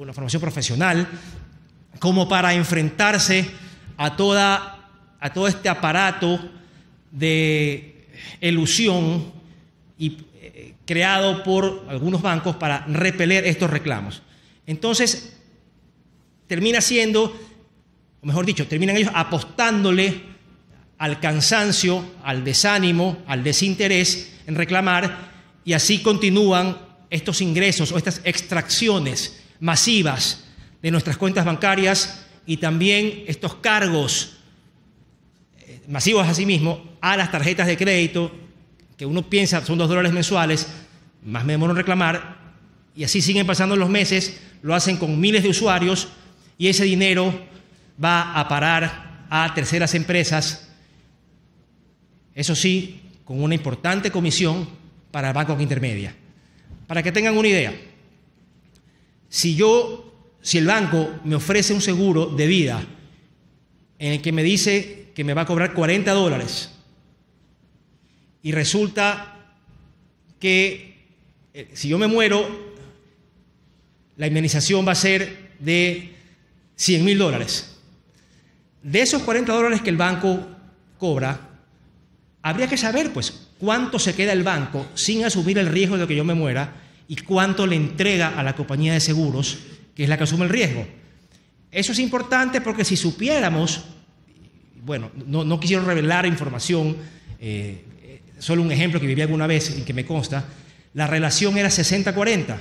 una formación profesional, como para enfrentarse a, toda, a todo este aparato de elusión y, eh, creado por algunos bancos para repeler estos reclamos. Entonces, termina siendo, o mejor dicho, terminan ellos apostándole al cansancio, al desánimo, al desinterés en reclamar, y así continúan estos ingresos o estas extracciones masivas de nuestras cuentas bancarias y también estos cargos masivos asimismo a las tarjetas de crédito, que uno piensa son dos dólares mensuales, más me demoro en reclamar, y así siguen pasando los meses, lo hacen con miles de usuarios, y ese dinero va a parar a terceras empresas, eso sí, con una importante comisión para el banco que intermedia. Para que tengan una idea, si yo, si el banco me ofrece un seguro de vida en el que me dice que me va a cobrar cuarenta dólares y resulta que eh, si yo me muero, la indemnización va a ser de cien mil dólares. De esos cuarenta dólares que el banco cobra, habría que saber, pues, cuánto se queda el banco sin asumir el riesgo de que yo me muera y cuánto le entrega a la compañía de seguros, que es la que asume el riesgo. Eso es importante porque si supiéramos, bueno, no, no quisiera revelar información, eh, solo un ejemplo que viví alguna vez y que me consta, la relación era sesenta cuarenta.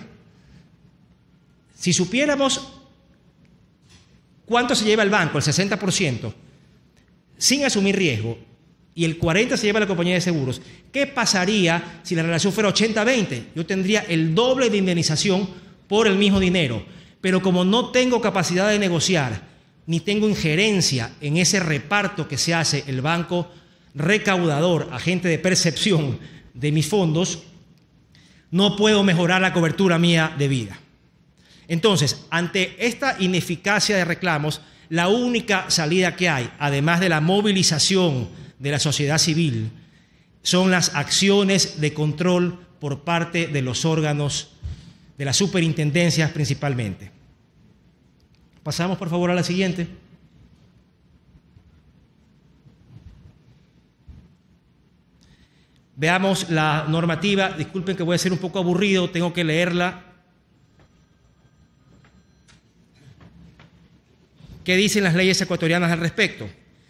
Si supiéramos cuánto se lleva el banco, el sesenta por ciento, sin asumir riesgo, y el cuarenta por ciento se lleva la compañía de seguros, ¿qué pasaría si la relación fuera ochenta veinte? Yo tendría el doble de indemnización por el mismo dinero, pero como no tengo capacidad de negociar, ni tengo injerencia en ese reparto que se hace el banco recaudador, agente de percepción de mis fondos, no puedo mejorar la cobertura mía de vida. Entonces, ante esta ineficacia de reclamos, la única salida que hay, además de la movilización de la sociedad civil, son las acciones de control por parte de los órganos de las superintendencias principalmente. Pasamos, por favor, a la siguiente. Veamos la normativa. Disculpen que voy a ser un poco aburrido, tengo que leerla. ¿Qué dicen las leyes ecuatorianas al respecto?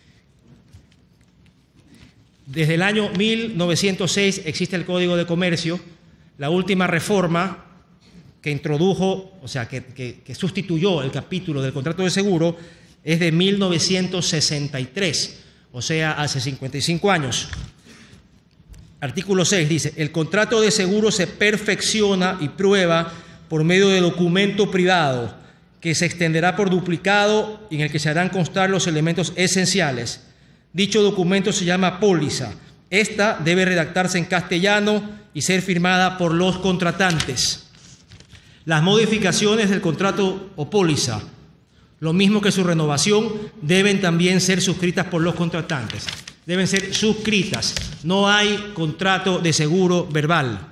Desde el año mil novecientos seis existe el Código de Comercio. La última reforma que introdujo, o sea, que, que, que sustituyó el capítulo del contrato de seguro es de mil novecientos sesenta y tres, o sea, hace cincuenta y cinco años. Artículo seis dice, el contrato de seguro se perfecciona y prueba por medio de documento privado que se extenderá por duplicado y en el que se harán constar los elementos esenciales. Dicho documento se llama póliza. Esta debe redactarse en castellano y ser firmada por los contratantes. Las modificaciones del contrato o póliza, lo mismo que su renovación, deben también ser suscritas por los contratantes. Deben ser suscritas. No hay contrato de seguro verbal.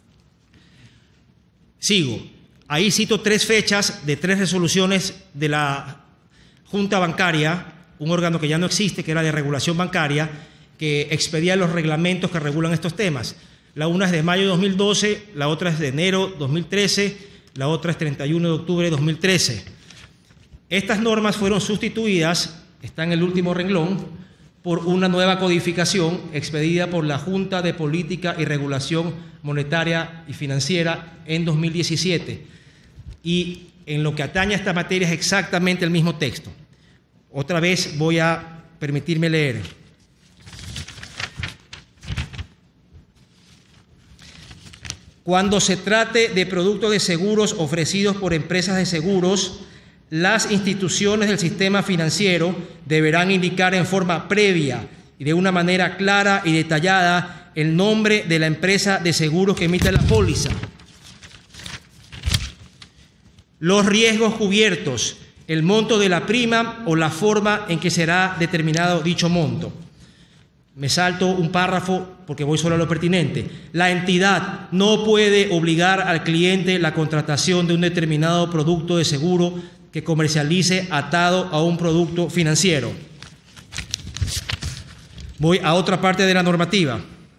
Sigo. Ahí cito tres fechas de tres resoluciones de la Junta Bancaria, un órgano que ya no existe, que era de regulación bancaria, que expedía los reglamentos que regulan estos temas. La una es de mayo de dos mil doce, la otra es de enero de dos mil trece, la otra es treinta y uno de octubre de dos mil trece. Estas normas fueron sustituidas, está en el último renglón, por una nueva codificación expedida por la Junta de Política y Regulación Monetaria y Financiera en dos mil diecisiete. Y en lo que atañe a esta materia es exactamente el mismo texto. Otra vez voy a permitirme leer. Cuando se trate de productos de seguros ofrecidos por empresas de seguros, las instituciones del sistema financiero deberán indicar en forma previa y de una manera clara y detallada el nombre de la empresa de seguros que emite la póliza, los riesgos cubiertos, el monto de la prima o la forma en que será determinado dicho monto. Me salto un párrafo porque voy solo a lo pertinente. La entidad no puede obligar al cliente la contratación de un determinado producto de seguro que comercialice atado a un producto financiero. Voy a otra parte de la normativa.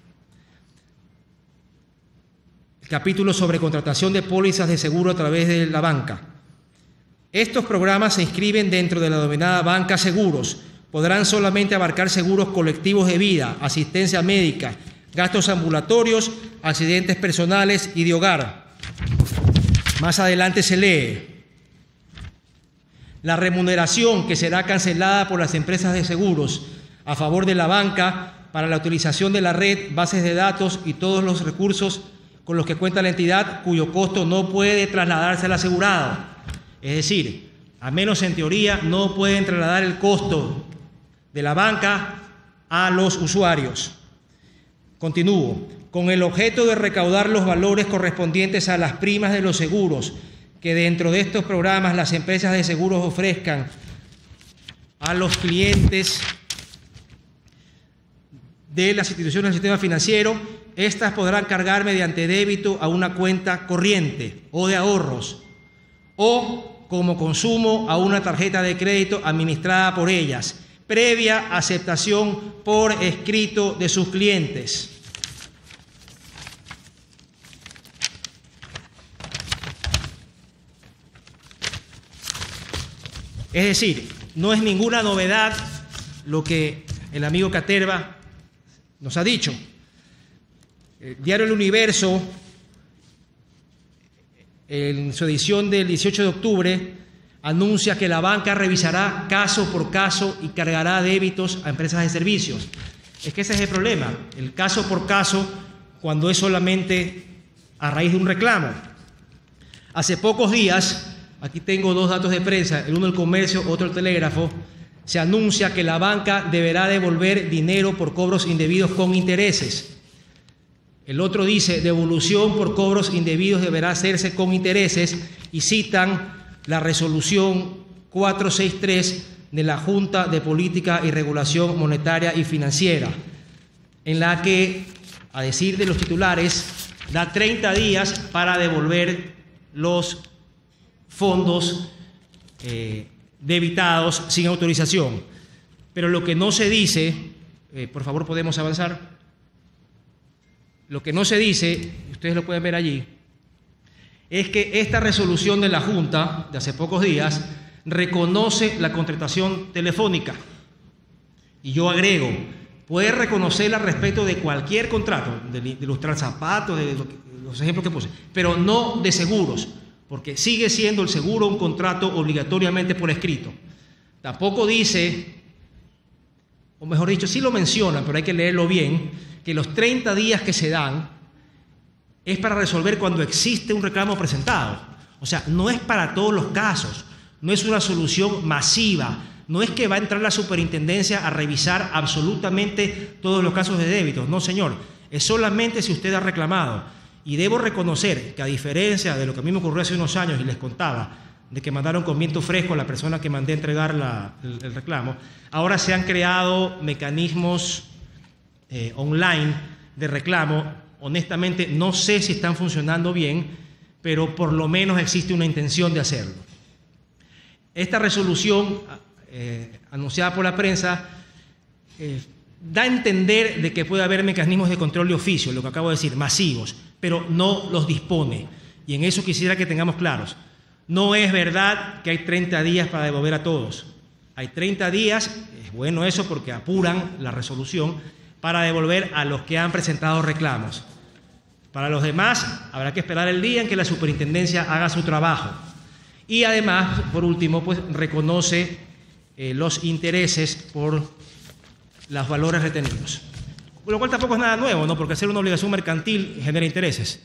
El capítulo sobre contratación de pólizas de seguro a través de la banca. Estos programas se inscriben dentro de la denominada banca seguros. Podrán solamente abarcar seguros colectivos de vida, asistencia médica, gastos ambulatorios, accidentes personales y de hogar. Más adelante se lee: la remuneración que será cancelada por las empresas de seguros a favor de la banca para la utilización de la red, bases de datos y todos los recursos con los que cuenta la entidad, cuyo costo no puede trasladarse al asegurado. Es decir, al menos en teoría, no pueden trasladar el costo de la banca a los usuarios. Continúo. Con el objeto de recaudar los valores correspondientes a las primas de los seguros que dentro de estos programas las empresas de seguros ofrezcan a los clientes de las instituciones del sistema financiero, estas podrán cargar mediante débito a una cuenta corriente o de ahorros o como consumo a una tarjeta de crédito administrada por ellas, previa aceptación por escrito de sus clientes. Es decir, no es ninguna novedad lo que el amigo Caterva nos ha dicho. El diario El Universo, en su edición del dieciocho de octubre, anuncia que la banca revisará caso por caso y cargará débitos a empresas de servicios. Es que ese es el problema, el caso por caso, cuando es solamente a raíz de un reclamo. Hace pocos días, aquí tengo dos datos de prensa, el uno el Comercio, otro el Telégrafo, se anuncia que la banca deberá devolver dinero por cobros indebidos con intereses. El otro dice, devolución por cobros indebidos deberá hacerse con intereses, y citan la resolución cuatrocientos sesenta y tres de la Junta de Política y Regulación Monetaria y Financiera, en la que, a decir de los titulares, da treinta días para devolver los fondos eh, debitados sin autorización. Pero lo que no se dice, eh, por favor, podemos avanzar. Lo que no se dice, ustedes lo pueden ver allí, es que esta resolución de la Junta de hace pocos días reconoce la contratación telefónica. Y yo agrego, puede reconocerla respecto de cualquier contrato, de, de ilustrar zapatos, de, de los ejemplos que puse, pero no de seguros, porque sigue siendo el seguro un contrato obligatoriamente por escrito. Tampoco dice, o mejor dicho, sí lo menciona, pero hay que leerlo bien, que los treinta días que se dan es para resolver cuando existe un reclamo presentado. O sea, no es para todos los casos, no es una solución masiva, no es que va a entrar la superintendencia a revisar absolutamente todos los casos de débitos, no señor, es solamente si usted ha reclamado. Y debo reconocer que, a diferencia de lo que a mí me ocurrió hace unos años y les contaba, de que mandaron con viento fresco a la persona que mandé a entregar la, el, el reclamo, ahora se han creado mecanismos eh, online de reclamo. Honestamente, no sé si están funcionando bien, pero por lo menos existe una intención de hacerlo. Esta resolución eh, anunciada por la prensa eh, da a entender de que puede haber mecanismos de control de oficio, lo que acabo de decir, masivos, pero no los dispone. Y en eso quisiera que tengamos claros. No es verdad que hay treinta días para devolver a todos. Hay treinta días, es bueno eso porque apuran la resolución, para devolver a los que han presentado reclamos. Para los demás, habrá que esperar el día en que la superintendencia haga su trabajo. Y además, por último, pues reconoce eh, los intereses por los valores retenidos. Lo cual tampoco es nada nuevo, ¿no? Porque hacer una obligación mercantil genera intereses.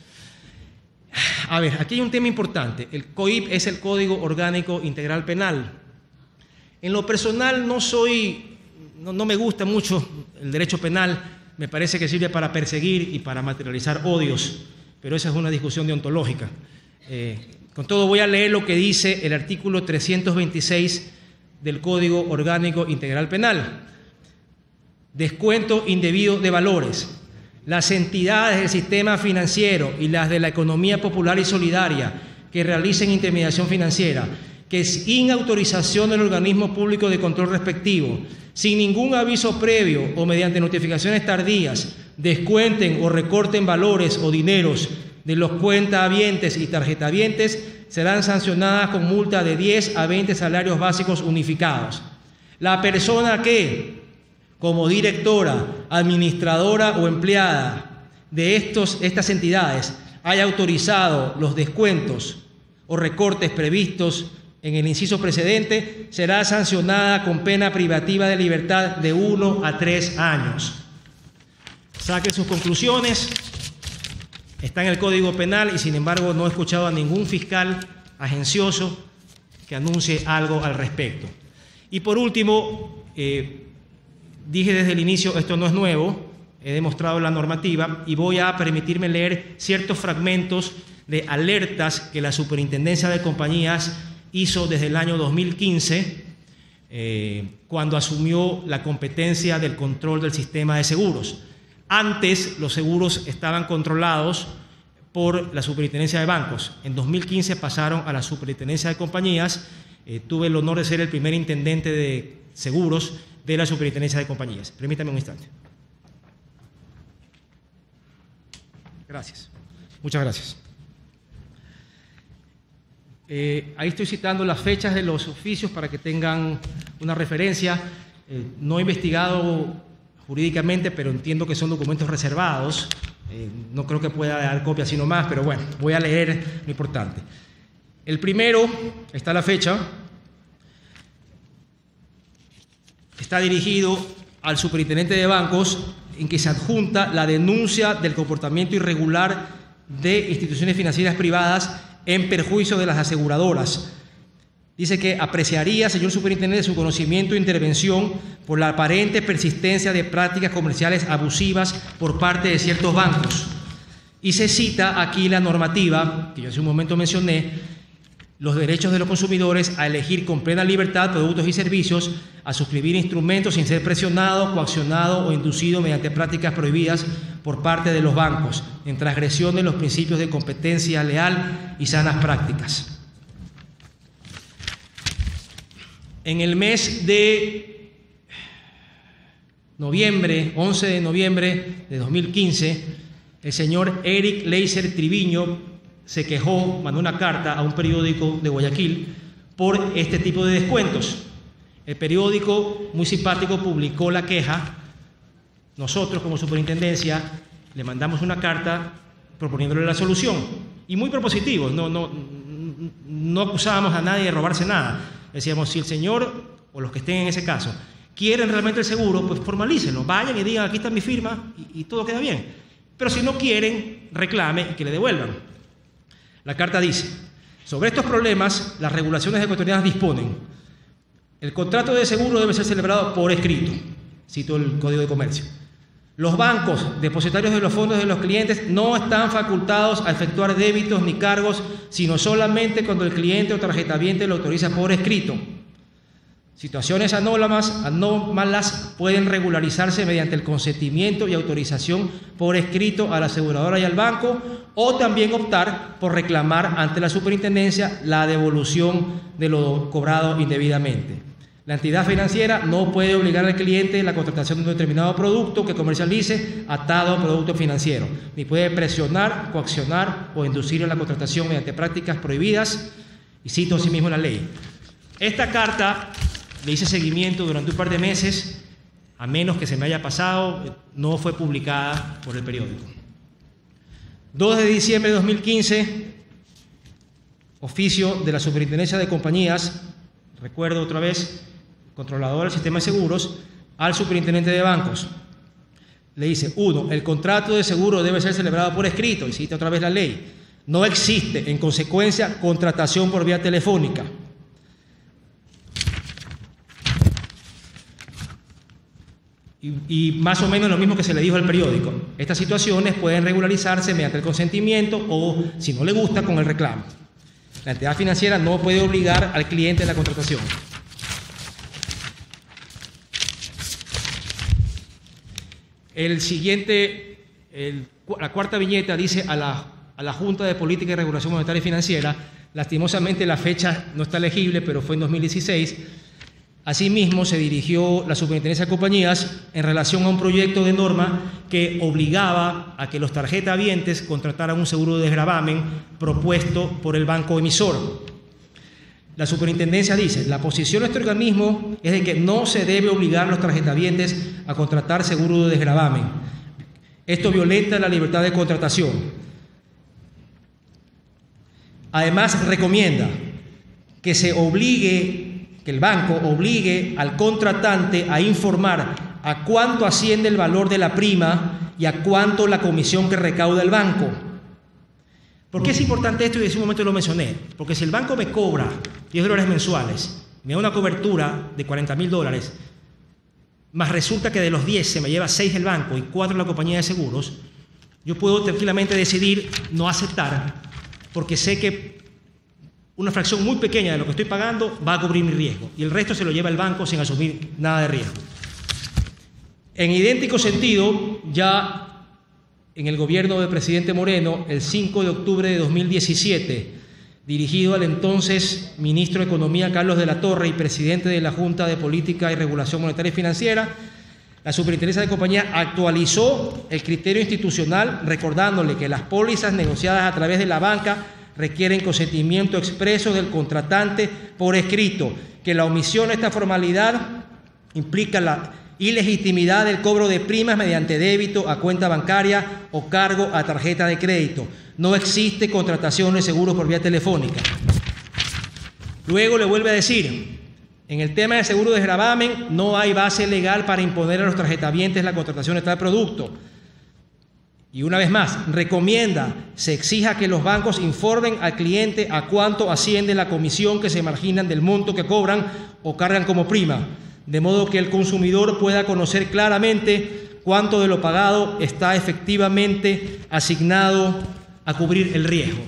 A ver, aquí hay un tema importante. El C O I P es el Código Orgánico Integral Penal. En lo personal no soy, no, no me gusta mucho el derecho penal. Me parece que sirve para perseguir y para materializar odios, pero esa es una discusión deontológica. Eh, con todo voy a leer lo que dice el artículo trescientos veintiséis del Código Orgánico Integral Penal. descuento indebido de valores. Las entidades del sistema financiero y las de la economía popular y solidaria que realicen intermediación financiera, que sin autorización del organismo público de control respectivo, sin ningún aviso previo o mediante notificaciones tardías, descuenten o recorten valores o dineros de los cuentahabientes y tarjetahabientes, serán sancionadas con multa de diez a veinte salarios básicos unificados. La persona que, como directora, administradora o empleada de estos, estas entidades, haya autorizado los descuentos o recortes previstos en el inciso precedente, será sancionada con pena privativa de libertad de uno a tres años. Saquen sus conclusiones. Está en el Código Penal y, sin embargo, no he escuchado a ningún fiscal agencioso que anuncie algo al respecto. Y por último, eh, dije desde el inicio, esto no es nuevo, he demostrado la normativa y voy a permitirme leer ciertos fragmentos de alertas que la Superintendencia de Compañías hizo desde el año dos mil quince, eh, cuando asumió la competencia del control del sistema de seguros. Antes los seguros estaban controlados por la Superintendencia de Bancos. En dos mil quince pasaron a la Superintendencia de Compañías. Eh, tuve el honor de ser el primer intendente de seguros de la Superintendencia de Compañías. Permítame un instante. Gracias. Muchas gracias. Eh, ahí estoy citando las fechas de los oficios para que tengan una referencia. Eh, no he investigado jurídicamente, pero entiendo que son documentos reservados. Eh, no creo que pueda dar copia sino más, pero bueno, voy a leer lo importante. El primero, está la fecha, está dirigido al superintendente de bancos, en que se adjunta la denuncia del comportamiento irregular de instituciones financieras privadas en perjuicio de las aseguradoras. Dice que apreciaría, señor superintendente, su conocimiento e intervención por la aparente persistencia de prácticas comerciales abusivas por parte de ciertos bancos. Y se cita aquí la normativa, que yo hace un momento mencioné, los derechos de los consumidores a elegir con plena libertad productos y servicios, a suscribir instrumentos sin ser presionado, coaccionado o inducido mediante prácticas prohibidas por parte de los bancos, en transgresión de los principios de competencia leal y sanas prácticas. En el mes de noviembre, once de noviembre de dos mil quince, el señor Eric Leiser Triviño se quejó, mandó una carta a un periódico de Guayaquil por este tipo de descuentos. El periódico, muy simpático, publicó la queja. Nosotros, como superintendencia, le mandamos una carta proponiéndole la solución. Y muy propositivo, no, no, no acusábamos a nadie de robarse nada. Decíamos, si el señor o los que estén en ese caso quieren realmente el seguro, pues formalícenlo, vayan y digan, aquí está mi firma y, y todo queda bien. Pero si no quieren, reclame y que le devuelvan. La carta dice, sobre estos problemas, las regulaciones ecuatorianas disponen, el contrato de seguro debe ser celebrado por escrito, cito el Código de Comercio. Los bancos depositarios de los fondos de los clientes no están facultados a efectuar débitos ni cargos, sino solamente cuando el cliente o tarjetahabiente lo autoriza por escrito. Situaciones anómalas, anómalas pueden regularizarse mediante el consentimiento y autorización por escrito a la aseguradora y al banco, o también optar por reclamar ante la superintendencia la devolución de lo cobrado indebidamente. La entidad financiera no puede obligar al cliente la contratación de un determinado producto que comercialice atado a producto financiero, ni puede presionar, coaccionar o inducir a la contratación mediante prácticas prohibidas, y cito asimismo la ley. Esta carta le hice seguimiento durante un par de meses, a menos que se me haya pasado, no fue publicada por el periódico. dos de diciembre de dos mil quince, oficio de la Superintendencia de Compañías, recuerdo otra vez, controlador del sistema de seguros, al superintendente de bancos. Le dice, uno, el contrato de seguro debe ser celebrado por escrito, y cita otra vez la ley. No existe, en consecuencia, contratación por vía telefónica. Y, y más o menos lo mismo que se le dijo al periódico. Estas situaciones pueden regularizarse mediante el consentimiento o, si no le gusta, con el reclamo. La entidad financiera no puede obligar al cliente a la contratación. El siguiente, el, la cuarta viñeta dice a la, a la Junta de Política y Regulación Monetaria y Financiera. Lastimosamente la fecha no está legible, pero fue en dos mil dieciséis. Asimismo, se dirigió la Superintendencia de Compañías en relación a un proyecto de norma que obligaba a que los tarjetavientes contrataran un seguro de desgravamen propuesto por el banco emisor. La Superintendencia dice, la posición de este organismo es de que no se debe obligar a los tarjetavientes a contratar seguro de desgravamen. Esto violenta la libertad de contratación. Además, recomienda que se obligue que el banco obligue al contratante a informar a cuánto asciende el valor de la prima y a cuánto la comisión que recauda el banco. ¿Por qué es importante esto? Y en ese momento lo mencioné. Porque si el banco me cobra diez dólares mensuales, me da una cobertura de cuarenta mil dólares, más resulta que de los diez se me lleva seis el banco y cuatro la compañía de seguros, yo puedo tranquilamente decidir no aceptar, porque sé que una fracción muy pequeña de lo que estoy pagando va a cubrir mi riesgo y el resto se lo lleva el banco sin asumir nada de riesgo. En idéntico sentido, ya en el gobierno del presidente Moreno, el cinco de octubre de dos mil diecisiete, dirigido al entonces ministro de Economía Carlos de la Torre y presidente de la Junta de Política y Regulación Monetaria y Financiera, la Superintendencia de Compañía actualizó el criterio institucional recordándole que las pólizas negociadas a través de la banca requieren consentimiento expreso del contratante por escrito, que la omisión de esta formalidad implica la ilegitimidad del cobro de primas mediante débito a cuenta bancaria o cargo a tarjeta de crédito. No existe contratación de seguros por vía telefónica. Luego le vuelve a decir, en el tema de seguro de desgravamen no hay base legal para imponer a los tarjetavientes la contratación de tal producto. Y una vez más, recomienda se exija que los bancos informen al cliente a cuánto asciende la comisión que se marginan del monto que cobran o cargan como prima, de modo que el consumidor pueda conocer claramente cuánto de lo pagado está efectivamente asignado a cubrir el riesgo.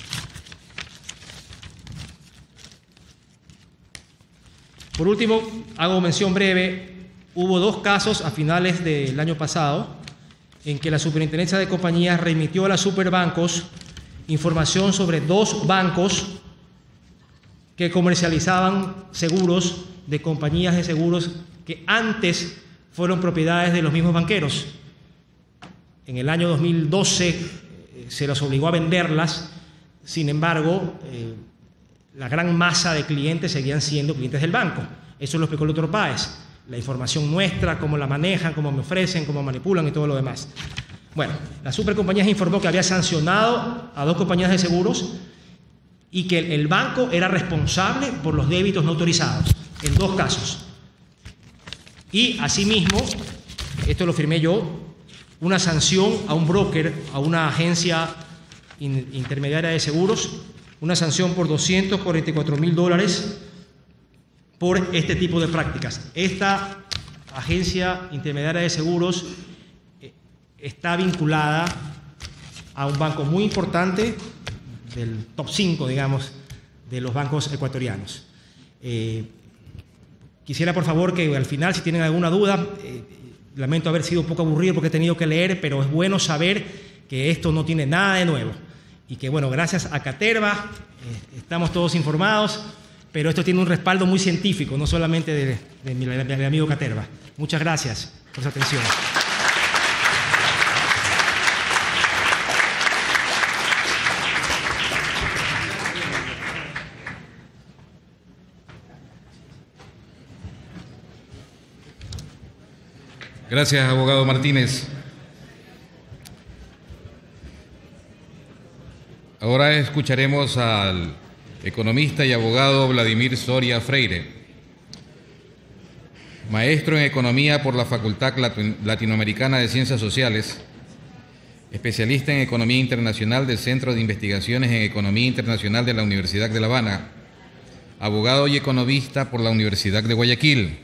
Por último, hago mención breve, hubo dos casos a finales del año pasado en que la Superintendencia de Compañías remitió a las superbancos información sobre dos bancos que comercializaban seguros de compañías de seguros que antes fueron propiedades de los mismos banqueros. En el año dos mil doce eh, se los obligó a venderlas, sin embargo, eh, la gran masa de clientes seguían siendo clientes del banco. Eso lo explicó el doctor Páez. La información nuestra, cómo la manejan, cómo me ofrecen, cómo manipulan y todo lo demás. Bueno, la Supercompañías informó que había sancionado a dos compañías de seguros y que el banco era responsable por los débitos no autorizados, en dos casos. Y asimismo, esto lo firmé yo, una sanción a un broker, a una agencia in, intermediaria de seguros, una sanción por doscientos cuarenta y cuatro mil dólares por este tipo de prácticas. Esta agencia intermediaria de seguros eh, está vinculada a un banco muy importante, del top cinco, digamos, de los bancos ecuatorianos. Eh, quisiera, por favor, que al final, si tienen alguna duda, eh, lamento haber sido un poco aburrido porque he tenido que leer, pero es bueno saber que esto no tiene nada de nuevo. Y que, bueno, gracias a Caterva eh, estamos todos informados, pero esto tiene un respaldo muy científico, no solamente de, de, mi, de mi amigo Caterva. Muchas gracias por su atención. Gracias, abogado Martínez. Ahora escucharemos al economista y abogado Vladimir Soria Freire, maestro en Economía por la Facultad Latinoamericana de Ciencias Sociales, especialista en Economía Internacional del Centro de Investigaciones en Economía Internacional de la Universidad de La Habana, abogado y economista por la Universidad de Guayaquil.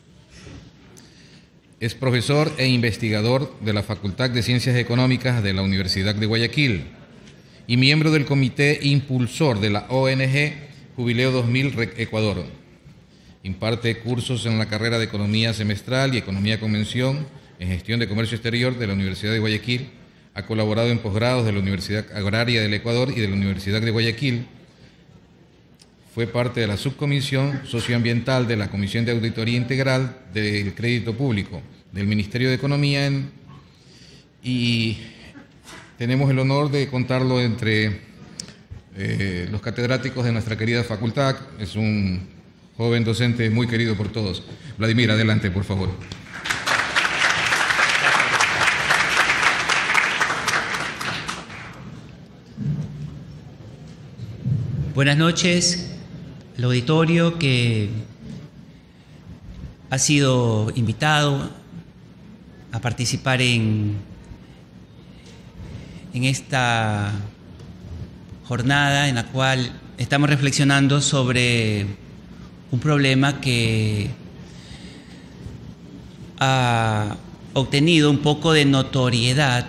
Es profesor e investigador de la Facultad de Ciencias Económicas de la Universidad de Guayaquil y miembro del comité impulsor de la O N G Jubileo dos mil Ecuador. Imparte cursos en la carrera de Economía Semestral y Economía Convención en Gestión de Comercio Exterior de la Universidad de Guayaquil. Ha colaborado en posgrados de la Universidad Agraria del Ecuador y de la Universidad de Guayaquil. Fue parte de la subcomisión socioambiental de la Comisión de Auditoría Integral del Crédito Público del Ministerio de Economía en, y tenemos el honor de contarlo entre eh, los catedráticos de nuestra querida facultad. Es un joven docente muy querido por todos. Vladimir, adelante, por favor. Buenas noches, el auditorio que ha sido invitado a participar en, en esta jornada en la cual estamos reflexionando sobre un problema que ha obtenido un poco de notoriedad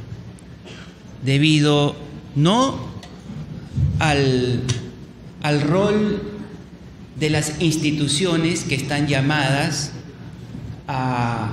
debido no Al, al rol de las instituciones que están llamadas a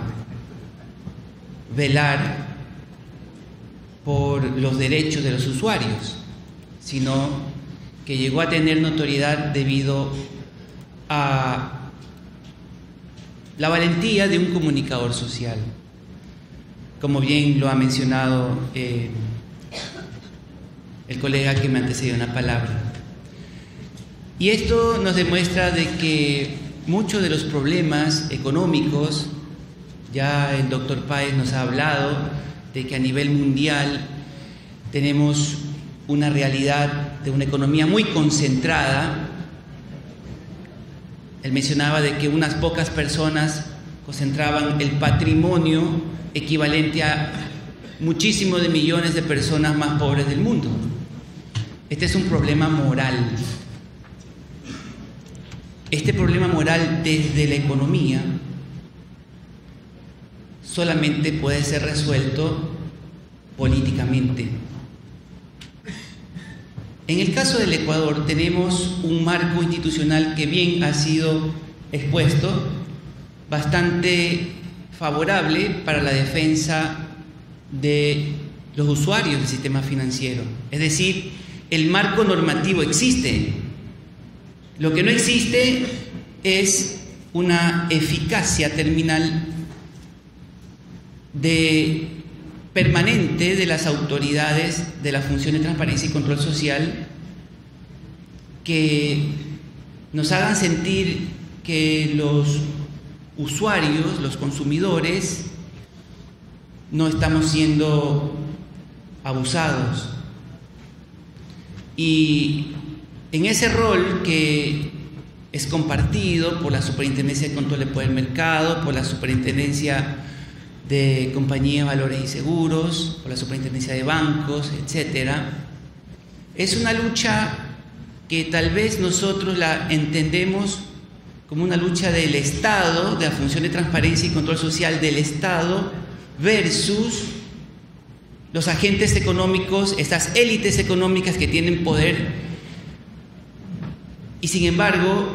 velar por los derechos de los usuarios, sino que llegó a tener notoriedad debido a la valentía de un comunicador social, como bien lo ha mencionado eh, el colega que me antecedió en la palabra. Y esto nos demuestra de que muchos de los problemas económicos, ya el doctor Páez nos ha hablado de que a nivel mundial tenemos una realidad de una economía muy concentrada. Él mencionaba de que unas pocas personas concentraban el patrimonio equivalente a muchísimos de millones de personas más pobres del mundo. Este es un problema moral. Este problema moral desde la economía solamente puede ser resuelto políticamente. En el caso del Ecuador tenemos un marco institucional que bien ha sido expuesto, bastante favorable para la defensa de los usuarios del sistema financiero. Es decir, el marco normativo existe. Lo que no existe es una eficacia terminal de permanente de las autoridades de la función de transparencia y control social que nos hagan sentir que los usuarios, los consumidores, no estamos siendo abusados. Y en ese rol que es compartido por la Superintendencia de Control de Poder del Mercado, por la Superintendencia de Compañías, Valores y Seguros, por la Superintendencia de Bancos, etcétera, es una lucha que tal vez nosotros la entendemos como una lucha del Estado, de la función de transparencia y control social del Estado, versus los agentes económicos, estas élites económicas que tienen poder. Y sin embargo,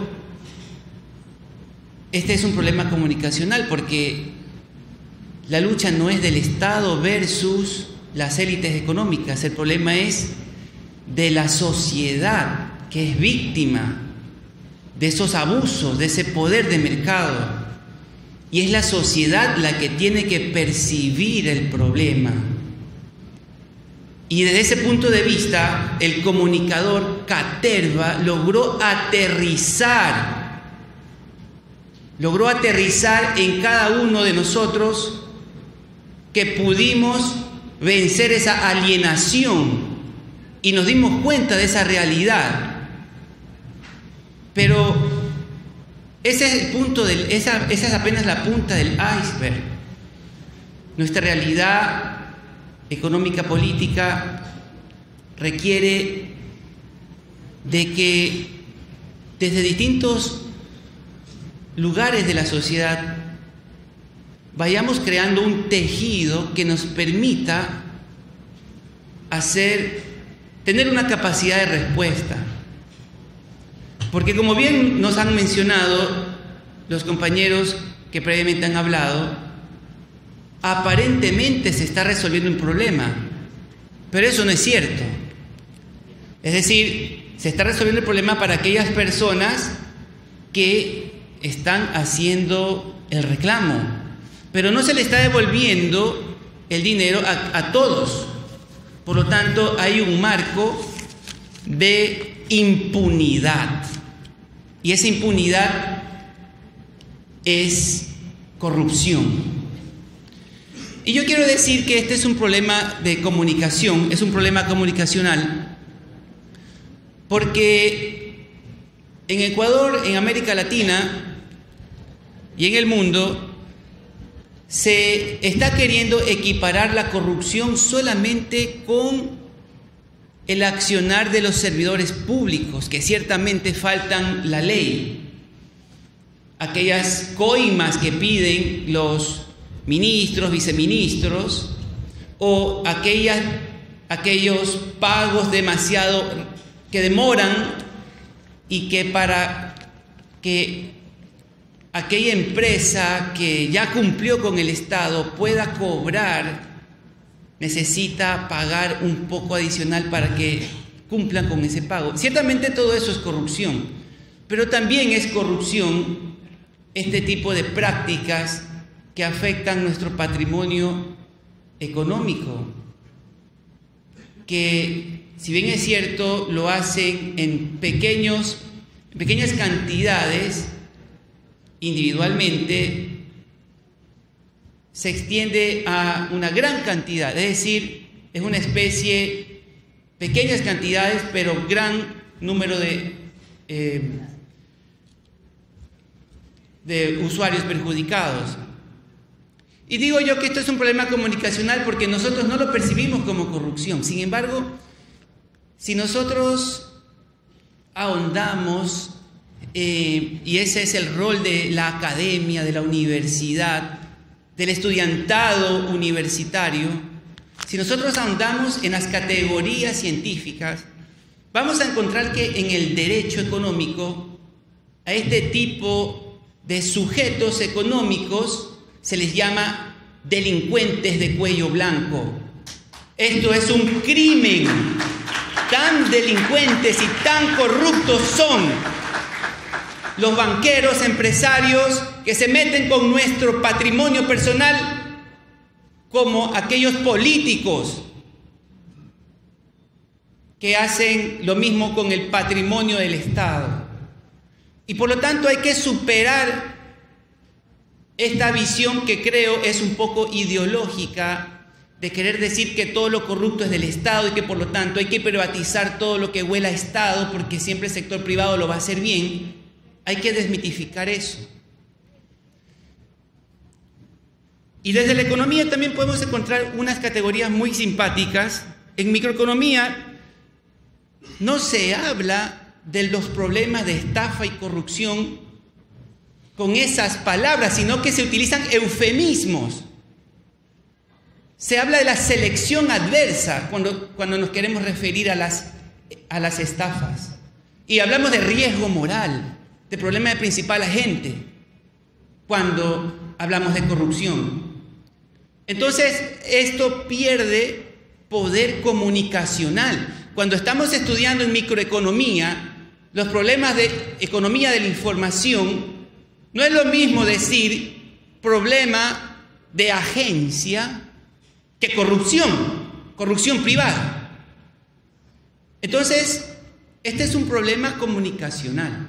este es un problema comunicacional, porque la lucha no es del Estado versus las élites económicas. El problema es de la sociedad, que es víctima de esos abusos, de ese poder de mercado. Y es la sociedad la que tiene que percibir el problema. Y desde ese punto de vista, el comunicador Caterva logró aterrizar, logró aterrizar en cada uno de nosotros que pudimos vencer esa alienación y nos dimos cuenta de esa realidad. Pero ese es el punto del, esa, esa es apenas la punta del iceberg. Nuestra realidad económica política requiere de que desde distintos lugares de la sociedad vayamos creando un tejido que nos permita hacer, tener una capacidad de respuesta. Porque como bien nos han mencionado los compañeros que previamente han hablado, aparentemente se está resolviendo un problema, pero eso no es cierto. Es decir, se está resolviendo el problema para aquellas personas que están haciendo el reclamo, pero no se le está devolviendo el dinero a, a todos. Por lo tanto, hay un marco de impunidad, y esa impunidad es corrupción. Y yo quiero decir que este es un problema de comunicación, es un problema comunicacional, porque en Ecuador, en América Latina y en el mundo, se está queriendo equiparar la corrupción solamente con el accionar de los servidores públicos, que ciertamente faltan la ley. Aquellas coimas que piden los ministros, viceministros, o aquellas, aquellos pagos demasiado que demoran y que para que aquella empresa que ya cumplió con el Estado pueda cobrar, necesita pagar un poco adicional para que cumplan con ese pago. Ciertamente todo eso es corrupción, pero también es corrupción este tipo de prácticas que afectan nuestro patrimonio económico, que si bien es cierto lo hacen en pequeños, en pequeñas cantidades, individualmente, se extiende a una gran cantidad, es decir, es una especie, pequeñas cantidades, pero gran número de, eh, de usuarios perjudicados. Y digo yo que esto es un problema comunicacional porque nosotros no lo percibimos como corrupción. Sin embargo, si nosotros ahondamos, eh, y ese es el rol de la academia, de la universidad, del estudiantado universitario, si nosotros ahondamos en las categorías científicas, vamos a encontrar que en el derecho económico, a este tipo de sujetos económicos se les llama delincuentes de cuello blanco. Esto es un crimen. Tan delincuentes y tan corruptos son los banqueros, empresarios que se meten con nuestro patrimonio personal, como aquellos políticos que hacen lo mismo con el patrimonio del Estado. Y por lo tanto hay que superar esta visión que creo es un poco ideológica, de querer decir que todo lo corrupto es del Estado y que por lo tanto hay que privatizar todo lo que huela a Estado porque siempre el sector privado lo va a hacer bien. Hay que desmitificar eso. Y desde la economía también podemos encontrar unas categorías muy simpáticas. En microeconomía no se habla de los problemas de estafa y corrupción con esas palabras, sino que se utilizan eufemismos. Se habla de la selección adversa cuando, cuando nos queremos referir a las, a las estafas. Y hablamos de riesgo moral, de problema de principal agente, cuando hablamos de corrupción. Entonces, esto pierde poder comunicacional. Cuando estamos estudiando en microeconomía, los problemas de economía de la información, no es lo mismo decir problema de agencia que corrupción, corrupción privada. Entonces, este es un problema comunicacional.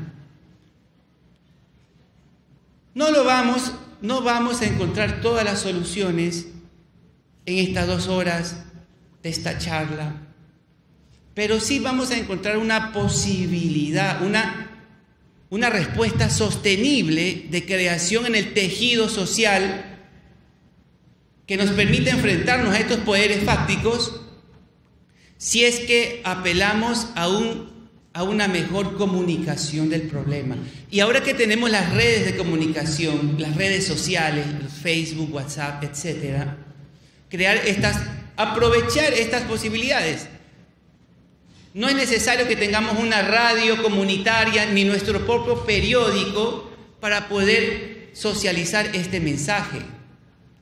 No lo vamos, no vamos a encontrar todas las soluciones en estas dos horas de esta charla, pero sí vamos a encontrar una posibilidad, una una respuesta sostenible de creación en el tejido social que nos permite enfrentarnos a estos poderes fácticos si es que apelamos a, un, a una mejor comunicación del problema. Y ahora que tenemos las redes de comunicación, las redes sociales, Facebook, WhatsApp, etcétera, crear estas, aprovechar estas posibilidades. No es necesario que tengamos una radio comunitaria ni nuestro propio periódico para poder socializar este mensaje.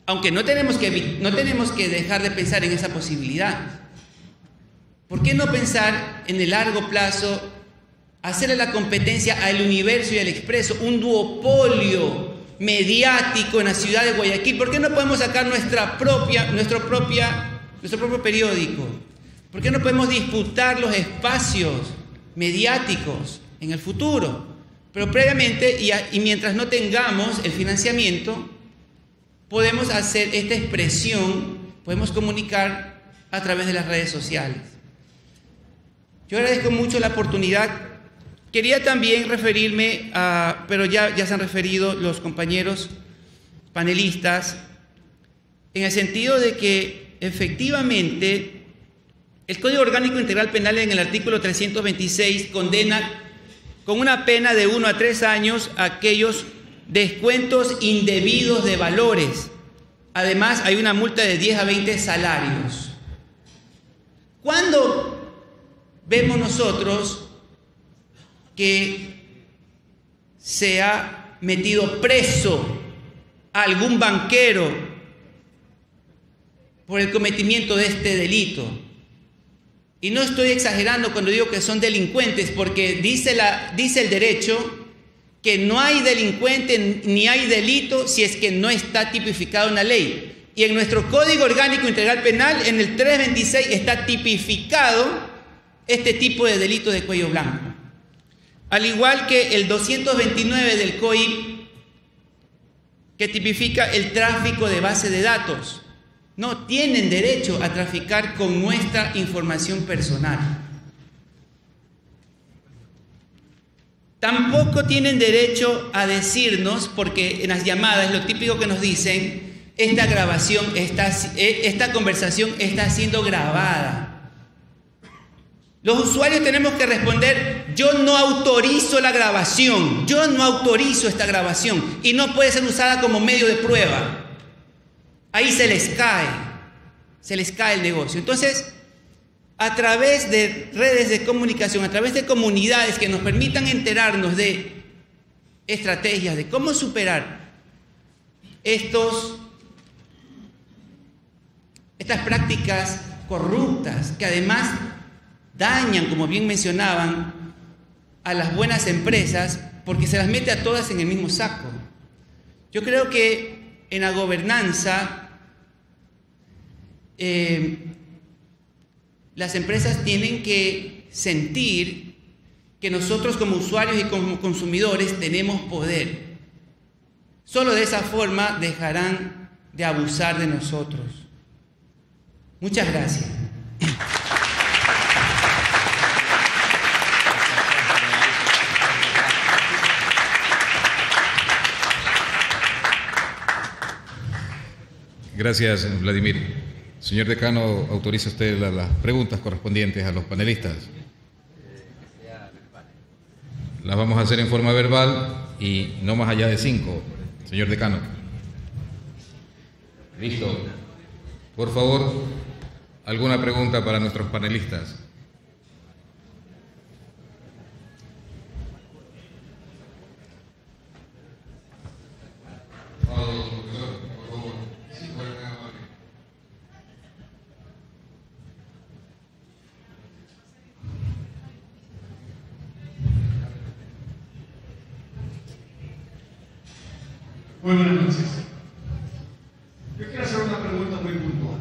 aunque no tenemos que, no tenemos que dejar de pensar en esa posibilidad. ¿Por qué no pensar en el largo plazo, hacerle la competencia al Universo y al Expreso, un duopolio mediático en la ciudad de Guayaquil? ¿Por qué no podemos sacar nuestra propia, nuestro, propia, nuestro propio periódico? ¿Por qué no podemos disputar los espacios mediáticos en el futuro? Pero previamente, y, a, y mientras no tengamos el financiamiento, podemos hacer esta expresión, podemos comunicar a través de las redes sociales. Yo agradezco mucho la oportunidad. Quería también referirme a, pero ya, ya se han referido los compañeros panelistas, en el sentido de que efectivamente el Código Orgánico Integral Penal en el artículo trescientos veintiséis condena con una pena de uno a tres años a aquellos descuentos indebidos de valores. Además, hay una multa de diez a veinte salarios. ¿Cuándo vemos nosotros que se ha metido preso a algún banquero por el cometimiento de este delito? Y no estoy exagerando cuando digo que son delincuentes, porque dice, la, dice el derecho que no hay delincuente ni hay delito si es que no está tipificado en la ley. Y en nuestro Código Orgánico Integral Penal, en el trescientos veintiséis, está tipificado este tipo de delito de cuello blanco. Al igual que el doscientos veintinueve del C O I P, que tipifica el tráfico de base de datos. No tienen derecho a traficar con nuestra información personal. Tampoco tienen derecho a decirnos, porque en las llamadas lo típico que nos dicen, esta grabación, esta, esta conversación está siendo grabada. Los usuarios tenemos que responder, yo no autorizo la grabación, yo no autorizo esta grabación y no puede ser usada como medio de prueba. Ahí se les cae, se les cae el negocio. Entonces, a través de redes de comunicación, a través de comunidades que nos permitan enterarnos de estrategias, de cómo superar estos, estas prácticas corruptas que además dañan, como bien mencionaban, a las buenas empresas porque se las mete a todas en el mismo saco. Yo creo que en la gobernanza eh, las empresas tienen que sentir que nosotros como usuarios y como consumidores tenemos poder. Solo de esa forma dejarán de abusar de nosotros. Muchas gracias. Gracias, Vladimir. Señor decano, ¿autoriza usted la, las preguntas correspondientes a los panelistas? Las vamos a hacer en forma verbal y no más allá de cinco, señor decano. Listo. Por favor, ¿alguna pregunta para nuestros panelistas? Muy buenas noches. Yo quiero hacer una pregunta muy puntual.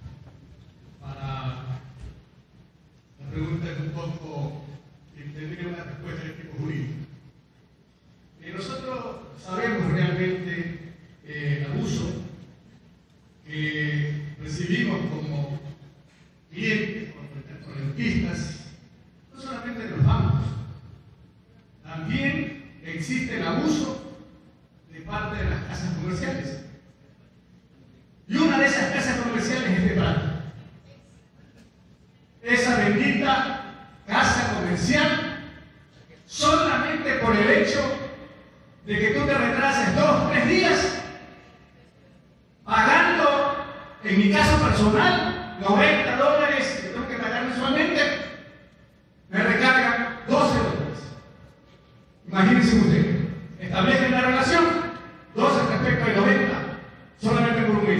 Para la pregunta es un poco que tendría una respuesta de tipo jurídico. Eh, nosotros sabemos realmente eh, el abuso que recibimos como clientes, como rentistas, no solamente de los bancos, también existe el abuso de parte de las casas comerciales. Y una de esas casas comerciales es de Prato. Esa bendita casa comercial, solamente por el hecho de que tú te retrases dos o tres días, pagando, en mi caso personal, noventa dólares que tengo que pagar mensualmente, me recargan doce dólares. Imagínense ustedes, establecen la relación, doce respecto a noventa, solamente por un mes.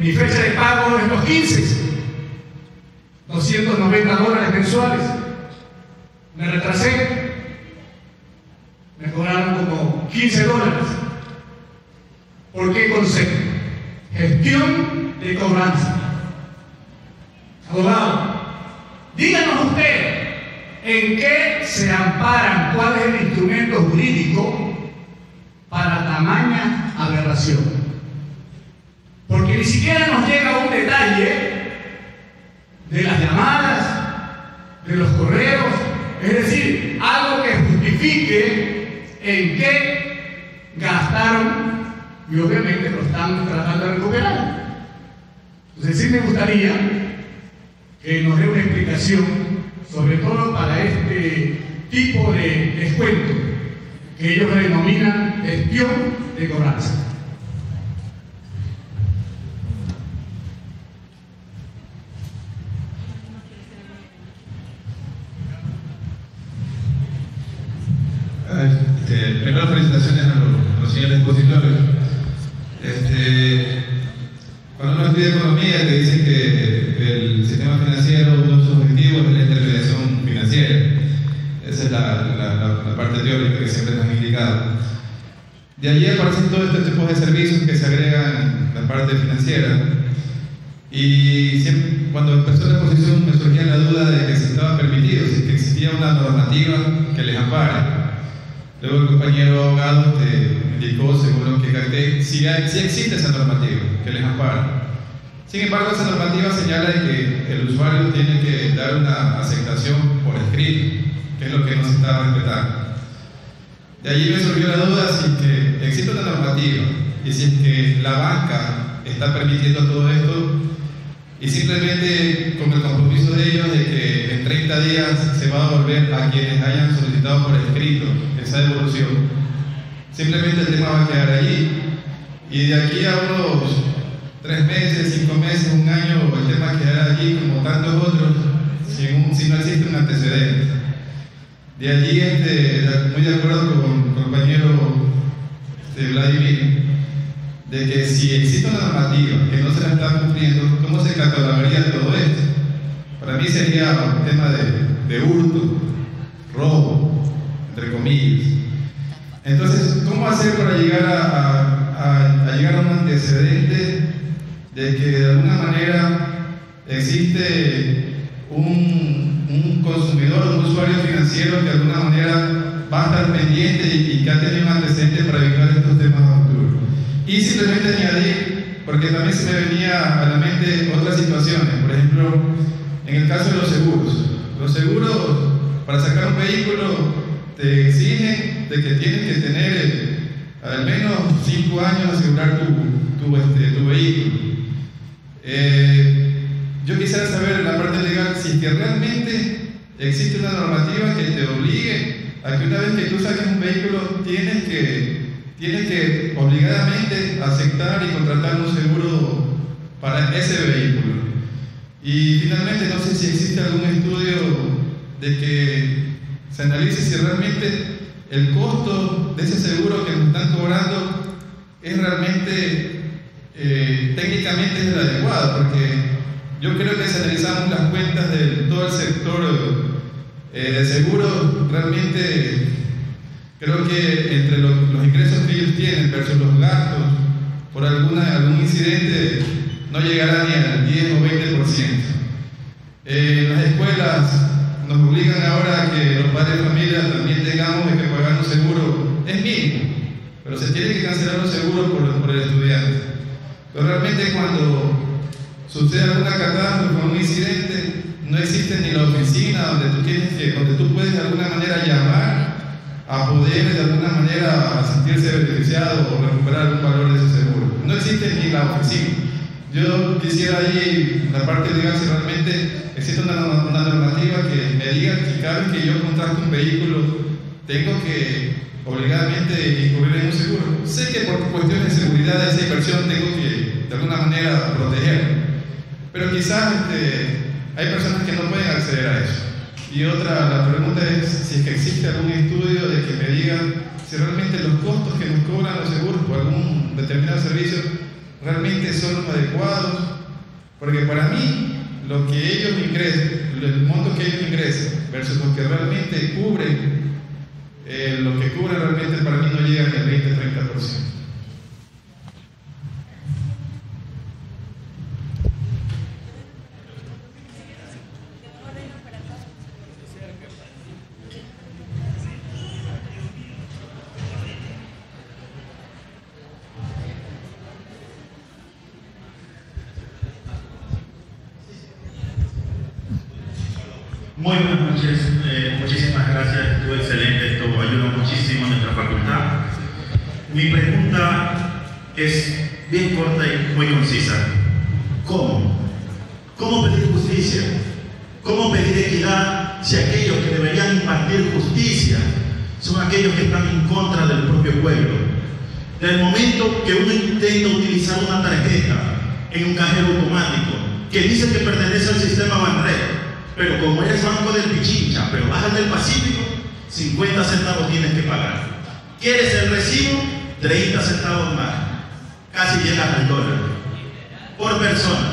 mi fecha de pago es los quince, doscientos noventa dólares mensuales. Me retrasé, me cobraron como quince dólares. ¿Por qué concepto? Gestión de cobranza. Abogado, díganos usted en qué se amparan, cuál es el instrumento jurídico para tamaña aberración. Porque ni siquiera nos llega un detalle de las llamadas, de los correos, es decir, algo que justifique en qué gastaron y obviamente lo están tratando de recuperar. Entonces sí me gustaría que nos dé una explicación, sobre todo para este tipo de descuento que ellos denominan gestión de cobranza. Este, primero felicitaciones a los, a los señores expositores. Este, cuando uno estudia economía te dicen que el sistema financiero, uno de sus objetivos es la intermediación financiera. Esa es la, la, la, la parte teórica que siempre nos han indicado. De allí aparecen todos estos tipos de servicios que se agregan en la parte financiera. Y siempre, cuando empezó la exposición me surgía la duda de que si estaba permitido, si existía una normativa que les ampare. Luego el compañero abogado te indicó, según lo que capté, si, hay, si existe esa normativa que les ampara. Sin embargo, esa normativa señala que el usuario tiene que dar una aceptación por escrito, que es lo que no se está respetando. De allí me surgió la duda si que existe una normativa y si es que la banca está permitiendo todo esto y simplemente con el compromiso de ellos de que en treinta días se va a devolver a quienes hayan solicitado por escrito esa devolución. Simplemente el tema va a quedar allí y de aquí a unos tres meses, cinco meses, un año, el tema quedará allí como tantos otros si, un, si no existe un antecedente. De allí, este, muy de acuerdo con el compañero de Vladimir, de que si existe una normativa que no se la está cumpliendo, ¿cómo se catalogaría todo esto? Para mí sería un tema de, de hurto, robo, entre comillas. Entonces, ¿cómo hacer para llegar a, a, a llegar a un antecedente de que de alguna manera existe un, un consumidor, un usuario financiero que de alguna manera va a estar pendiente y, y que ha tenido un antecedente para evitar estos temas a futuro? Y simplemente añadir, porque también se me venía a la mente otras situaciones, por ejemplo, en el caso de los seguros. Los seguros, para sacar un vehículo, te exigen de que tienes que tener al menos cinco años asegurar tu, tu, este, tu vehículo. Eh, yo quisiera saber en la parte legal si es que realmente existe una normativa que te obligue a que una vez que tú saques un vehículo tienes que, tienes que obligadamente aceptar y contratar un seguro para ese vehículo. Y finalmente no sé si existe algún estudio de que se analice si realmente el costo de ese seguro que nos están cobrando es realmente, eh, técnicamente es el adecuado, porque yo creo que si analizamos las cuentas de todo el sector eh, de seguros, realmente creo que entre los, los ingresos que ellos tienen versus los gastos por alguna, algún incidente no llegará ni al diez o veinte por ciento. Eh, las escuelas nos obligan ahora a que los padres de familia también tengamos que pagar un seguro, es mínimo, pero se tiene que cancelar un seguro por, por el estudiante. Pero realmente cuando sucede alguna catástrofe o un incidente, no existe ni la oficina donde tú, tienes que, donde tú puedes de alguna manera llamar a poder de alguna manera sentirse beneficiado o recuperar algún valor de ese seguro. No existe ni la oficina. Yo quisiera ahí, en la parte legal, si realmente existe una, una normativa que me diga que cada vez que yo contrato un vehículo tengo que obligadamente incurrir en un seguro. Sé que por cuestiones de seguridad de esa inversión tengo que de alguna manera proteger, pero quizás este, hay personas que no pueden acceder a eso. Y otra, la pregunta es si es que existe algún estudio de que me diga si realmente los costos que nos cobran los seguros por algún determinado servicio realmente son los adecuados, porque para mí lo que ellos ingresan, el monto que ellos ingresan versus lo que realmente cubren, eh, lo que cubre realmente para mí no llega ni al veinte a treinta por ciento. Muy buenas noches, eh, muchísimas gracias, estuvo excelente, esto ayuda muchísimo a nuestra facultad. Mi pregunta es bien corta y muy concisa. ¿Cómo? ¿Cómo pedir justicia? ¿Cómo pedir equidad si aquellos que deberían impartir justicia son aquellos que están en contra del propio pueblo? Del momento que uno intenta utilizar una tarjeta en un cajero automático que dice que pertenece al sistema Banred, pero como eres Banco del Pichincha, pero bajas del Pacífico, cincuenta centavos tienes que pagar. ¿Quieres el recibo? treinta centavos más. Casi llegas al dólar. Por persona.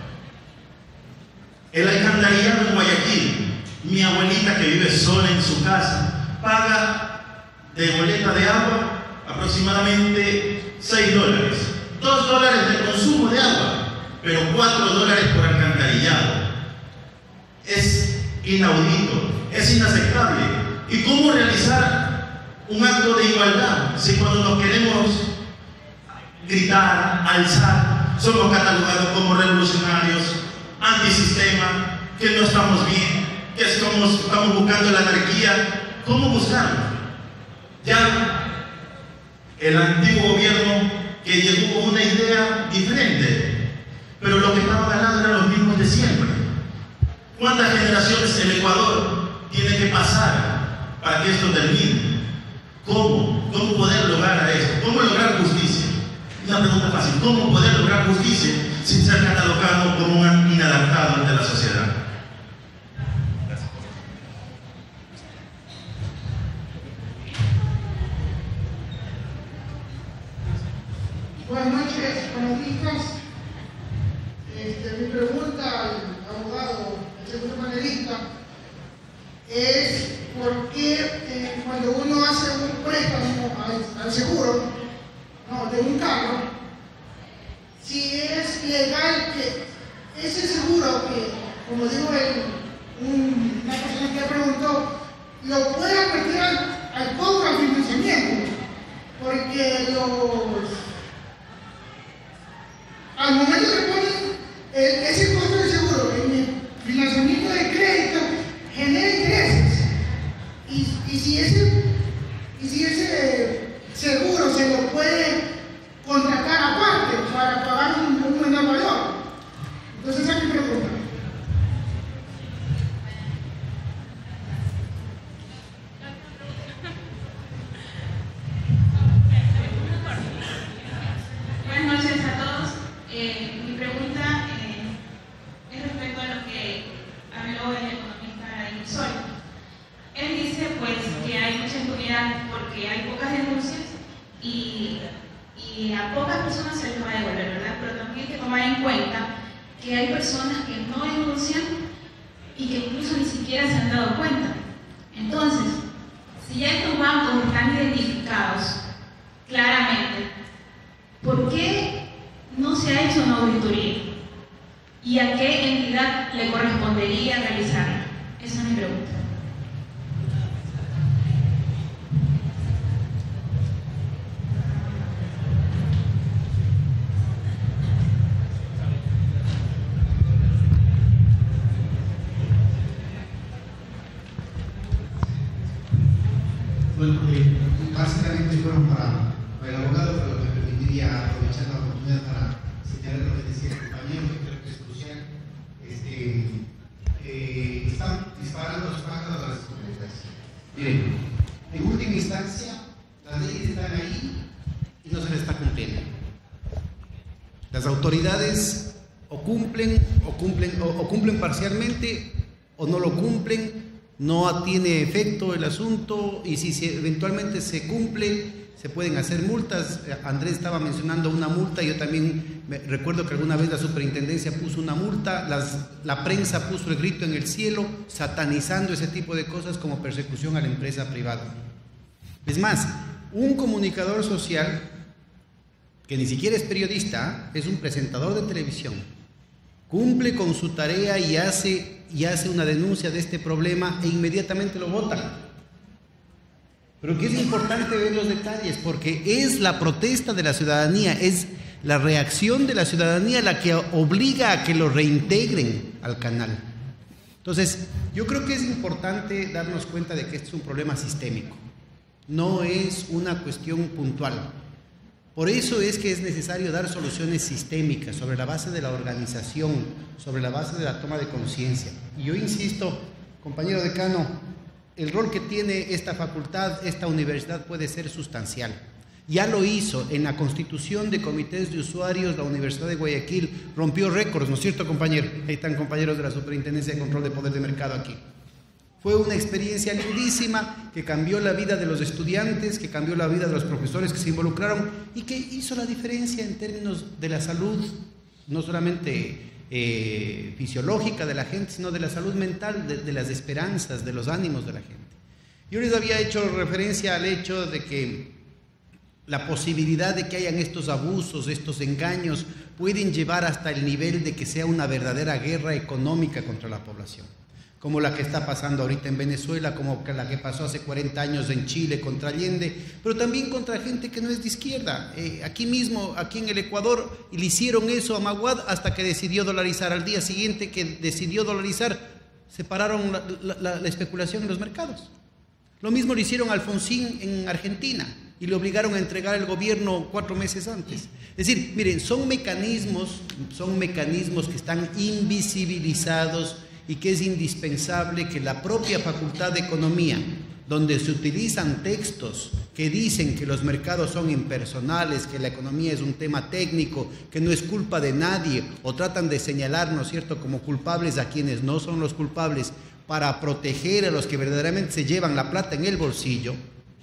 El alcantarillado en Guayaquil, mi abuelita que vive sola en su casa, paga de boleta de agua aproximadamente seis dólares. dos dólares de consumo de agua, pero cuatro dólares por alcantarillado. Es inaudito, es inaceptable. ¿Y cómo realizar un acto de igualdad si cuando nos queremos gritar, alzar, somos catalogados como revolucionarios, antisistema, que no estamos bien, que estamos, estamos buscando la anarquía? ¿Cómo buscarlo? Ya el antiguo gobierno que llegó con una idea diferente, pero lo que estaban ganando eran los mismos de siempre. ¿Cuántas generaciones el Ecuador tiene que pasar para que esto termine? ¿Cómo? ¿Cómo poder lograr a esto? ¿Cómo lograr justicia? Una pregunta fácil. ¿Cómo poder lograr justicia sin ser catalogado como un inadaptado ante la sociedad? Gracias. Buenas noches, panelistas. Este, mi pregunta al abogado, el segundo panelista, es por qué eh, cuando uno hace un préstamo al, al seguro, no, de un carro, si es legal que ese seguro que, como dijo el, un, una persona que preguntó, lo pueda meter al, al cobro al financiamiento, porque los al momento que ponen el, ese costo de seguro en el financiamiento de crédito genera intereses, y, y, si ese, y si ese seguro se lo puede contratar aparte para pagar un, un menor valor. Entonces esa es mi pregunta. Buenas noches a todos. Eh, mi pregunta eh, es respecto a lo que habló el economista Insolito. Él dice pues que hay mucha impunidad porque hay pocas denuncias y, y a pocas personas se les va a devolver, ¿verdad? Pero también hay que tomar en cuenta que hay personas que no denuncian y que incluso ni siquiera se han dado cuenta. Entonces, si ya estos bancos están identificados claramente, ¿por qué no se ha hecho una auditoría? ¿Y a qué entidad le correspondería realizarla? Esa es mi pregunta. Bueno, eh, básicamente fueron para, para el abogado, pero me permitiría aprovechar la oportunidad para señalar lo que decía el compañero, que creo que es crucial. Este, eh, están disparando los pájaros a las escopetas. Miren, en última instancia, las leyes están ahí y no se les está cumpliendo. Las autoridades o cumplen o cumplen o, o cumplen parcialmente o no lo cumplen. No tiene efecto el asunto, y si se, eventualmente se cumple, se pueden hacer multas. Andrés estaba mencionando una multa, yo también me recuerdo que alguna vez la superintendencia puso una multa, las, la prensa puso el grito en el cielo, satanizando ese tipo de cosas como persecución a la empresa privada. Es más, un comunicador social, que ni siquiera es periodista, es un presentador de televisión, cumple con su tarea y hace, y hace una denuncia de este problema e inmediatamente lo votan. Pero que es importante ver los detalles, porque es la protesta de la ciudadanía, es la reacción de la ciudadanía la que obliga a que lo reintegren al canal. Entonces, yo creo que es importante darnos cuenta de que este es un problema sistémico, no es una cuestión puntual. Por eso es que es necesario dar soluciones sistémicas sobre la base de la organización, sobre la base de la toma de conciencia. Y yo insisto, compañero decano, el rol que tiene esta facultad, esta universidad puede ser sustancial. Ya lo hizo en la constitución de comités de usuarios. La Universidad de Guayaquil rompió récords, ¿no es cierto, compañero? Ahí están compañeros de la Superintendencia de Control de Poder de Mercado aquí. Fue una experiencia lindísima que cambió la vida de los estudiantes, que cambió la vida de los profesores que se involucraron y que hizo la diferencia en términos de la salud, no solamente eh, fisiológica de la gente, sino de la salud mental, de, de las esperanzas, de los ánimos de la gente. Yo les había hecho referencia al hecho de que la posibilidad de que hayan estos abusos, estos engaños, pueden llevar hasta el nivel de que sea una verdadera guerra económica contra la población, como la que está pasando ahorita en Venezuela, como la que pasó hace cuarenta años en Chile contra Allende, pero también contra gente que no es de izquierda. Eh, aquí mismo, aquí en el Ecuador, le hicieron eso a Maguad hasta que decidió dolarizar. Al día siguiente que decidió dolarizar, se pararon la, la, la especulación en los mercados. Lo mismo le hicieron a Alfonsín en Argentina y le obligaron a entregar el gobierno cuatro meses antes. Es decir, miren, son mecanismos, son mecanismos que están invisibilizados y que es indispensable que la propia Facultad de Economía, donde se utilizan textos que dicen que los mercados son impersonales, que la economía es un tema técnico, que no es culpa de nadie, o tratan de señalar, ¿no es cierto?, como culpables a quienes no son los culpables, para proteger a los que verdaderamente se llevan la plata en el bolsillo,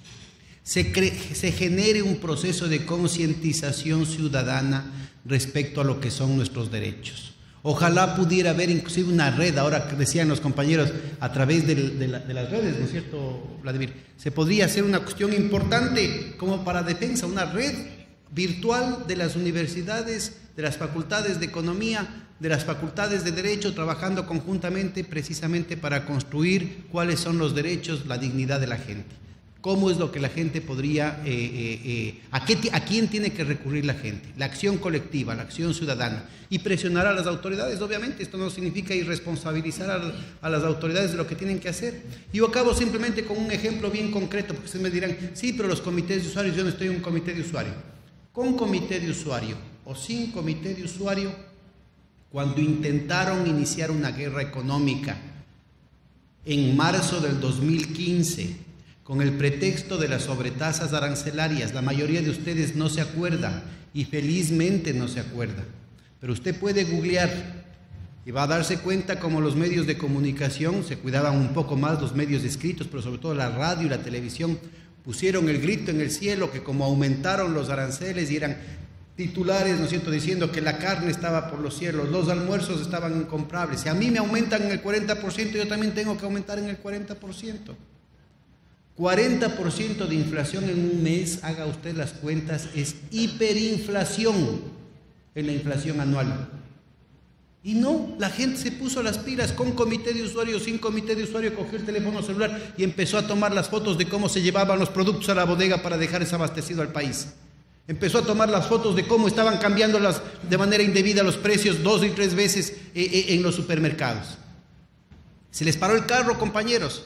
se, se genere un proceso de concientización ciudadana respecto a lo que son nuestros derechos. Ojalá pudiera haber inclusive una red, ahora decían los compañeros, a través de, de, la, de las redes, ¿no es cierto, Vladimir? Se podría hacer una cuestión importante como para defensa, una red virtual de las universidades, de las facultades de economía, de las facultades de derecho, trabajando conjuntamente precisamente para construir cuáles son los derechos, la dignidad de la gente. ¿Cómo es lo que la gente podría, eh, eh, eh, a, qué, a quién tiene que recurrir la gente? La acción colectiva, la acción ciudadana. Y presionar a las autoridades, obviamente. Esto no significa irresponsabilizar a, a las autoridades de lo que tienen que hacer. Yo acabo simplemente con un ejemplo bien concreto, porque ustedes me dirán, sí, pero los comités de usuarios, yo no estoy en un comité de usuario. Con comité de usuario o sin comité de usuario, cuando intentaron iniciar una guerra económica en marzo del dos mil quince, con el pretexto de las sobretasas arancelarias, la mayoría de ustedes no se acuerdan y felizmente no se acuerdan, pero usted puede googlear y va a darse cuenta cómo los medios de comunicación se cuidaban un poco más, los medios escritos, pero sobre todo la radio y la televisión, pusieron el grito en el cielo que como aumentaron los aranceles y eran titulares, ¿no es cierto?, diciendo que la carne estaba por los cielos, los almuerzos estaban incomprables. Si a mí me aumentan en el cuarenta por ciento, yo también tengo que aumentar en el cuarenta por ciento. cuarenta por ciento de inflación en un mes, haga usted las cuentas, es hiperinflación en la inflación anual. Y no, la gente se puso las pilas con comité de usuario, sin comité de usuario, cogió el teléfono celular y empezó a tomar las fotos de cómo se llevaban los productos a la bodega para dejar desabastecido al país. Empezó a tomar las fotos de cómo estaban cambiando las, de manera indebida los precios dos y tres veces eh, eh, en los supermercados. Se les paró el carro, compañeros.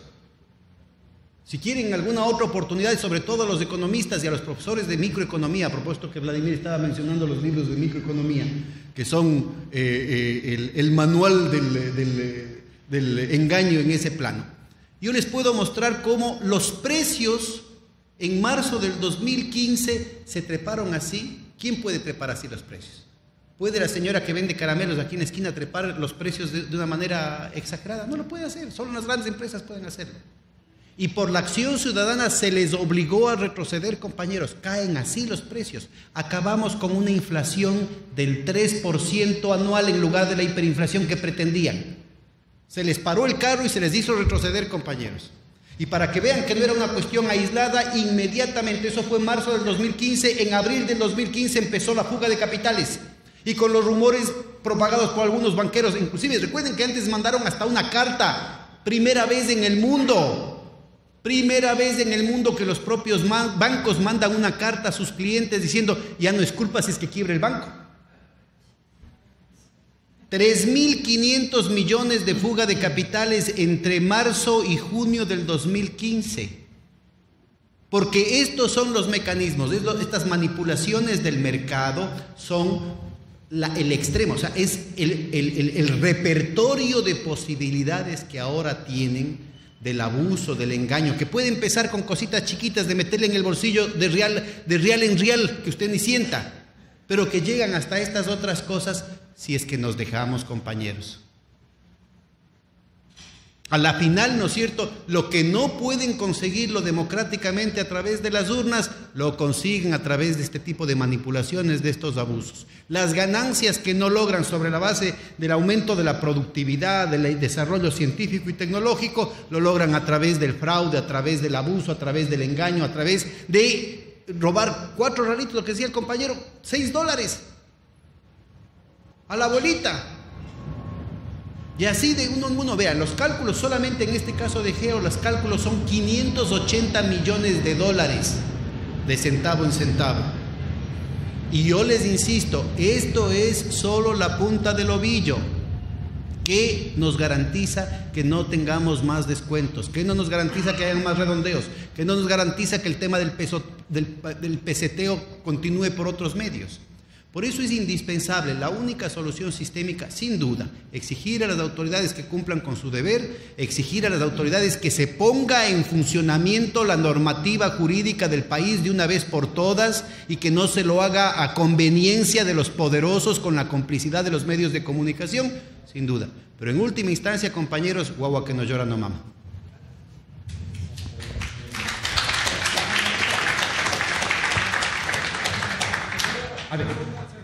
Si quieren alguna otra oportunidad, sobre todo a los economistas y a los profesores de microeconomía, a propósito que Vladimir estaba mencionando los libros de microeconomía, que son eh, eh, el, el manual del, del, del engaño en ese plano, yo les puedo mostrar cómo los precios en marzo del dos mil quince se treparon así. ¿Quién puede trepar así los precios? ¿Puede la señora que vende caramelos aquí en la esquina trepar los precios de, de una manera exagerada? No lo puede hacer, solo las grandes empresas pueden hacerlo. Y por la acción ciudadana se les obligó a retroceder, compañeros. Caen así los precios. Acabamos con una inflación del tres por ciento anual en lugar de la hiperinflación que pretendían. Se les paró el carro y se les hizo retroceder, compañeros. Y para que vean que no era una cuestión aislada, inmediatamente, eso fue en marzo del dos mil quince, en abril del dos mil quince empezó la fuga de capitales. Y con los rumores propagados por algunos banqueros, inclusive recuerden que antes mandaron hasta una carta, primera vez en el mundo. Primera vez en el mundo que los propios bancos mandan una carta a sus clientes diciendo, ya no es culpa si es que quiebre el banco. tres mil quinientos millones de fuga de capitales entre marzo y junio del dos mil quince. Porque estos son los mecanismos, estas manipulaciones del mercado son la, el extremo, o sea, es el, el, el, el repertorio de posibilidades que ahora tienen del abuso, del engaño, que puede empezar con cositas chiquitas de meterle en el bolsillo de real, de real en real, que usted ni sienta, pero que llegan hasta estas otras cosas si es que nos dejamos, compañeros. A la final, ¿no es cierto?, lo que no pueden conseguirlo democráticamente a través de las urnas, lo consiguen a través de este tipo de manipulaciones, de estos abusos. Las ganancias que no logran sobre la base del aumento de la productividad, del desarrollo científico y tecnológico, lo logran a través del fraude, a través del abuso, a través del engaño, a través de robar cuatro raritos, lo que decía el compañero, seis dólares a la abuelita. Y así de uno en uno, vean, los cálculos solamente en este caso de Geo, los cálculos son quinientos ochenta millones de dólares, de centavo en centavo. Y yo les insisto, esto es solo la punta del ovillo. ¿Qué nos garantiza que no tengamos más descuentos? ¿Qué no nos garantiza que haya más redondeos? ¿Qué no nos garantiza que el tema del, peso, del, del peseteo continúe por otros medios? Por eso es indispensable, la única solución sistémica, sin duda, exigir a las autoridades que cumplan con su deber, exigir a las autoridades que se ponga en funcionamiento la normativa jurídica del país de una vez por todas y que no se lo haga a conveniencia de los poderosos con la complicidad de los medios de comunicación, sin duda. Pero en última instancia, compañeros, guagua que no llora no mama. A ver.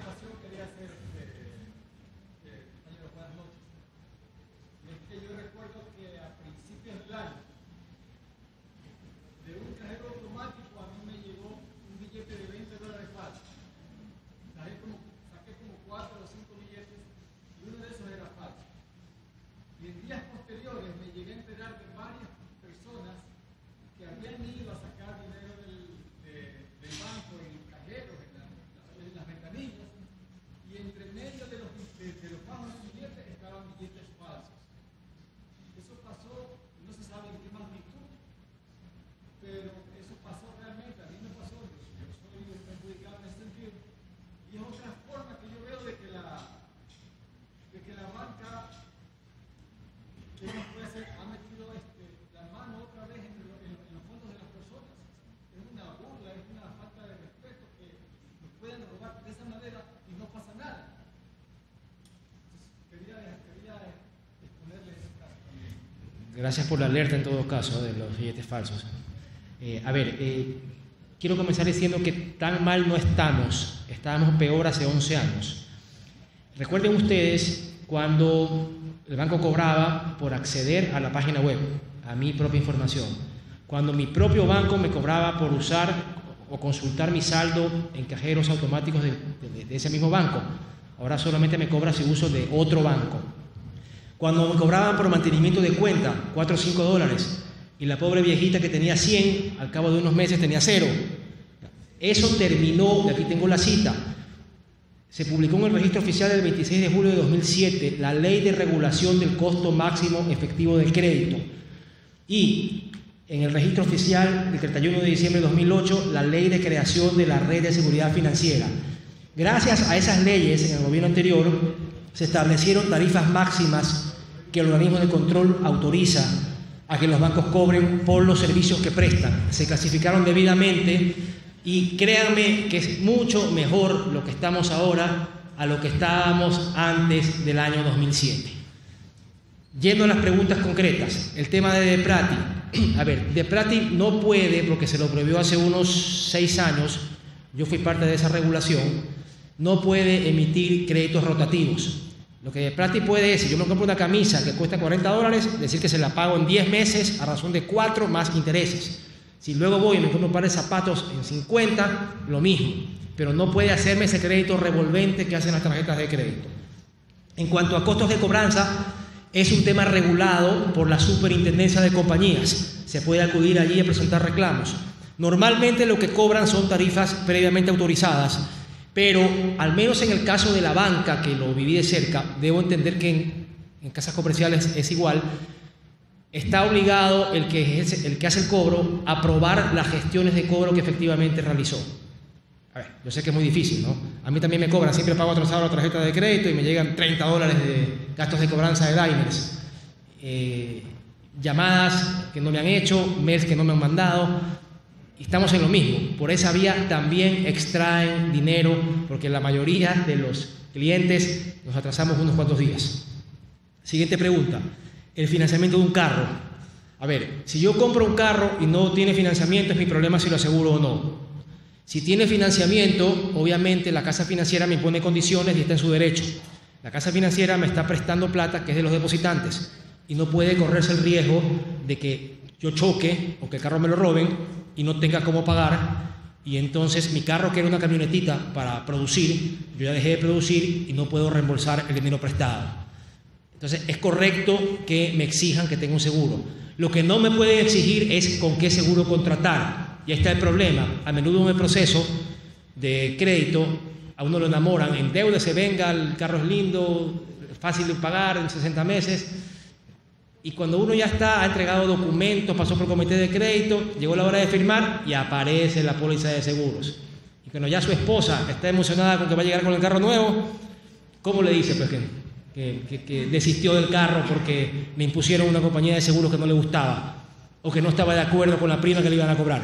Gracias por la alerta en todo caso de los billetes falsos. Eh, a ver, eh, quiero comenzar diciendo que tan mal no estamos, estábamos peor hace once años. Recuerden ustedes cuando el banco cobraba por acceder a la página web, a mi propia información, cuando mi propio banco me cobraba por usar o consultar mi saldo en cajeros automáticos de, de, de ese mismo banco. Ahora solamente me cobra si uso de otro banco. Cuando me cobraban por mantenimiento de cuenta, cuatro o cinco dólares, y la pobre viejita que tenía cien, al cabo de unos meses tenía cero. Eso terminó, y aquí tengo la cita, se publicó en el registro oficial del veintiséis de julio de dos mil siete, la Ley de Regulación del Costo Máximo Efectivo del Crédito. Y en el registro oficial del treinta y uno de diciembre de dos mil ocho, la Ley de Creación de la Red de Seguridad Financiera. Gracias a esas leyes, en el gobierno anterior, se establecieron tarifas máximas que el organismo de control autoriza a que los bancos cobren por los servicios que prestan. Se clasificaron debidamente y créanme que es mucho mejor lo que estamos ahora a lo que estábamos antes del año dos mil siete. Yendo a las preguntas concretas, el tema de DePrati. a ver, DEPRATI no puede, porque se lo prohibió hace unos seis años, yo fui parte de esa regulación, no puede emitir créditos rotativos. Lo que DEPRATI puede es, si yo me compro una camisa que cuesta cuarenta dólares, decir que se la pago en diez meses a razón de cuatro más intereses. Si luego voy y me compro un par de zapatos en cincuenta, lo mismo. Pero no puede hacerme ese crédito revolvente que hacen las tarjetas de crédito. En cuanto a costos de cobranza, es un tema regulado por la Superintendencia de Compañías. Se puede acudir allí a presentar reclamos. Normalmente lo que cobran son tarifas previamente autorizadas, pero al menos en el caso de la banca, que lo viví de cerca, debo entender que en, en casas comerciales es igual, está obligado el que, es, el que hace el cobro a probar las gestiones de cobro que efectivamente realizó. A ver, yo sé que es muy difícil, ¿no? A mí también me cobran, siempre pago atrasado la tarjeta de crédito y me llegan treinta dólares de gastos de cobranza de diners. Eh, llamadas que no me han hecho, mails que no me han mandado. Estamos en lo mismo. Por esa vía también extraen dinero, porque la mayoría de los clientes nos atrasamos unos cuantos días. Siguiente pregunta. El financiamiento de un carro. A ver, si yo compro un carro y no tiene financiamiento, es mi problema si lo aseguro o no. Si tiene financiamiento, obviamente la casa financiera me impone condiciones y está en su derecho. La casa financiera me está prestando plata que es de los depositantes y no puede correrse el riesgo de que yo choque o que el carro me lo roben y no tenga cómo pagar, y entonces mi carro, que era una camionetita para producir, yo ya dejé de producir y no puedo reembolsar el dinero prestado. Entonces es correcto que me exijan que tenga un seguro. Lo que no me pueden exigir es con qué seguro contratar. Y ahí está el problema. A menudo en el proceso de crédito a uno lo enamoran, endeúdese, venga, el carro es lindo, fácil de pagar en sesenta meses. Y cuando uno ya está, ha entregado documentos, pasó por comité de crédito, llegó la hora de firmar y aparece la póliza de seguros. Y cuando ya su esposa está emocionada con que va a llegar con el carro nuevo, ¿cómo le dice? Pues que, que, que, que desistió del carro porque le impusieron una compañía de seguros que no le gustaba o que no estaba de acuerdo con la prima que le iban a cobrar.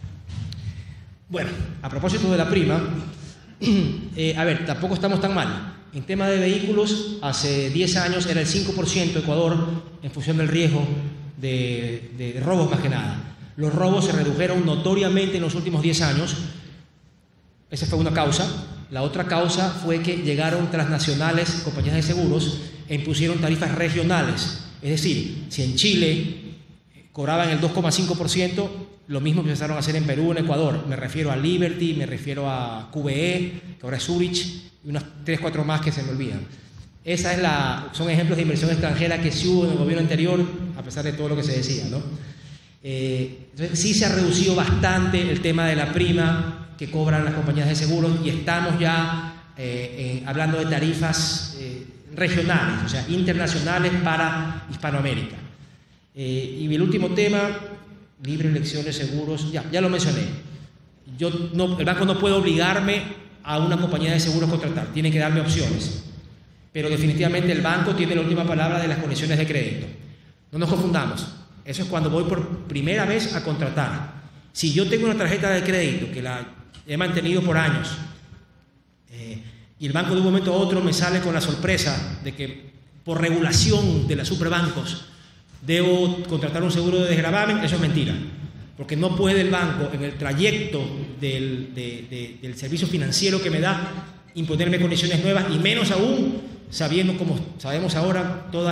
Bueno, a propósito de la prima, eh, a ver, tampoco estamos tan mal. En tema de vehículos, hace diez años era el cinco por ciento Ecuador en función del riesgo de, de robos más que nada. Los robos se redujeron notoriamente en los últimos diez años. Esa fue una causa. La otra causa fue que llegaron transnacionales, compañías de seguros, e impusieron tarifas regionales. Es decir, si en Chile cobraban el dos coma cinco por ciento, lo mismo empezaron a hacer en Perú, en Ecuador. Me refiero a Liberty, me refiero a Q B E, que ahora es Zurich, y unas tres, cuatro más que se me olvidan. Esa es la, son ejemplos de inversión extranjera que sí hubo en el gobierno anterior, a pesar de todo lo que se decía, ¿no? Eh, entonces, sí se ha reducido bastante el tema de la prima que cobran las compañías de seguros y estamos ya eh, eh, hablando de tarifas eh, regionales, o sea, internacionales para Hispanoamérica. Eh, y el último tema, libre elección de seguros, ya, ya lo mencioné. Yo no, el banco no puede obligarme a una compañía de seguros a contratar, tiene que darme opciones. Pero definitivamente el banco tiene la última palabra de las condiciones de crédito. No nos confundamos, eso es cuando voy por primera vez a contratar. Si yo tengo una tarjeta de crédito que la he mantenido por años eh, y el banco de un momento a otro me sale con la sorpresa de que por regulación de las superbancos debo contratar un seguro de desgravamen, eso es mentira. Porque no puede el banco, en el trayecto del, de, de, del servicio financiero que me da, imponerme condiciones nuevas, y menos aún sabiendo, como sabemos ahora, todo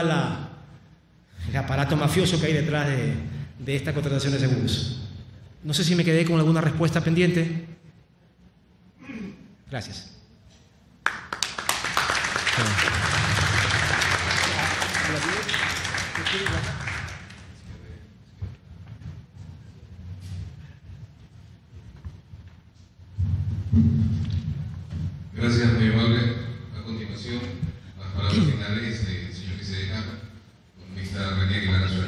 el aparato mafioso que hay detrás de, de esta contratación de seguros. No sé si me quedé con alguna respuesta pendiente. Gracias. Gracias, muy amable. A continuación, las palabras finales del señor vicedecano, economista René Aguilar Azuela.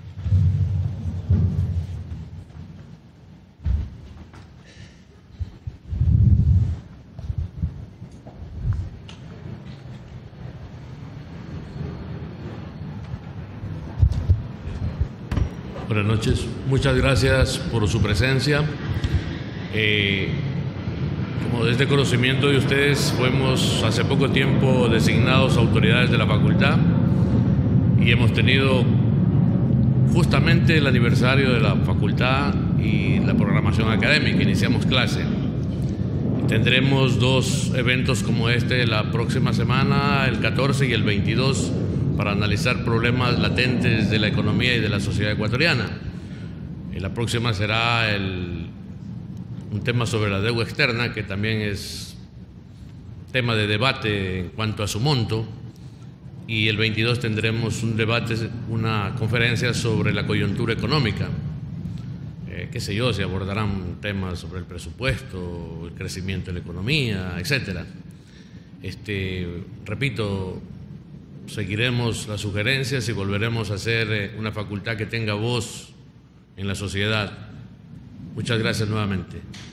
Buenas noches, muchas gracias por su presencia. Eh, como desde conocimiento de ustedes, fuimos hace poco tiempo designados autoridades de la facultad y hemos tenido justamente el aniversario de la facultad y la programación académica. Iniciamos clase. Tendremos dos eventos como este la próxima semana, el catorce y el veintidós, para analizar problemas latentes de la economía y de la sociedad ecuatoriana. Y la próxima será el, un tema sobre la deuda externa, que también es tema de debate en cuanto a su monto. Y el veintidós tendremos un debate, una conferencia sobre la coyuntura económica. Eh, qué sé yo, se abordarán temas sobre el presupuesto, el crecimiento de la economía, etcétera. Este, repito, seguiremos las sugerencias y volveremos a hacer una facultad que tenga voz en la sociedad. Muchas gracias nuevamente.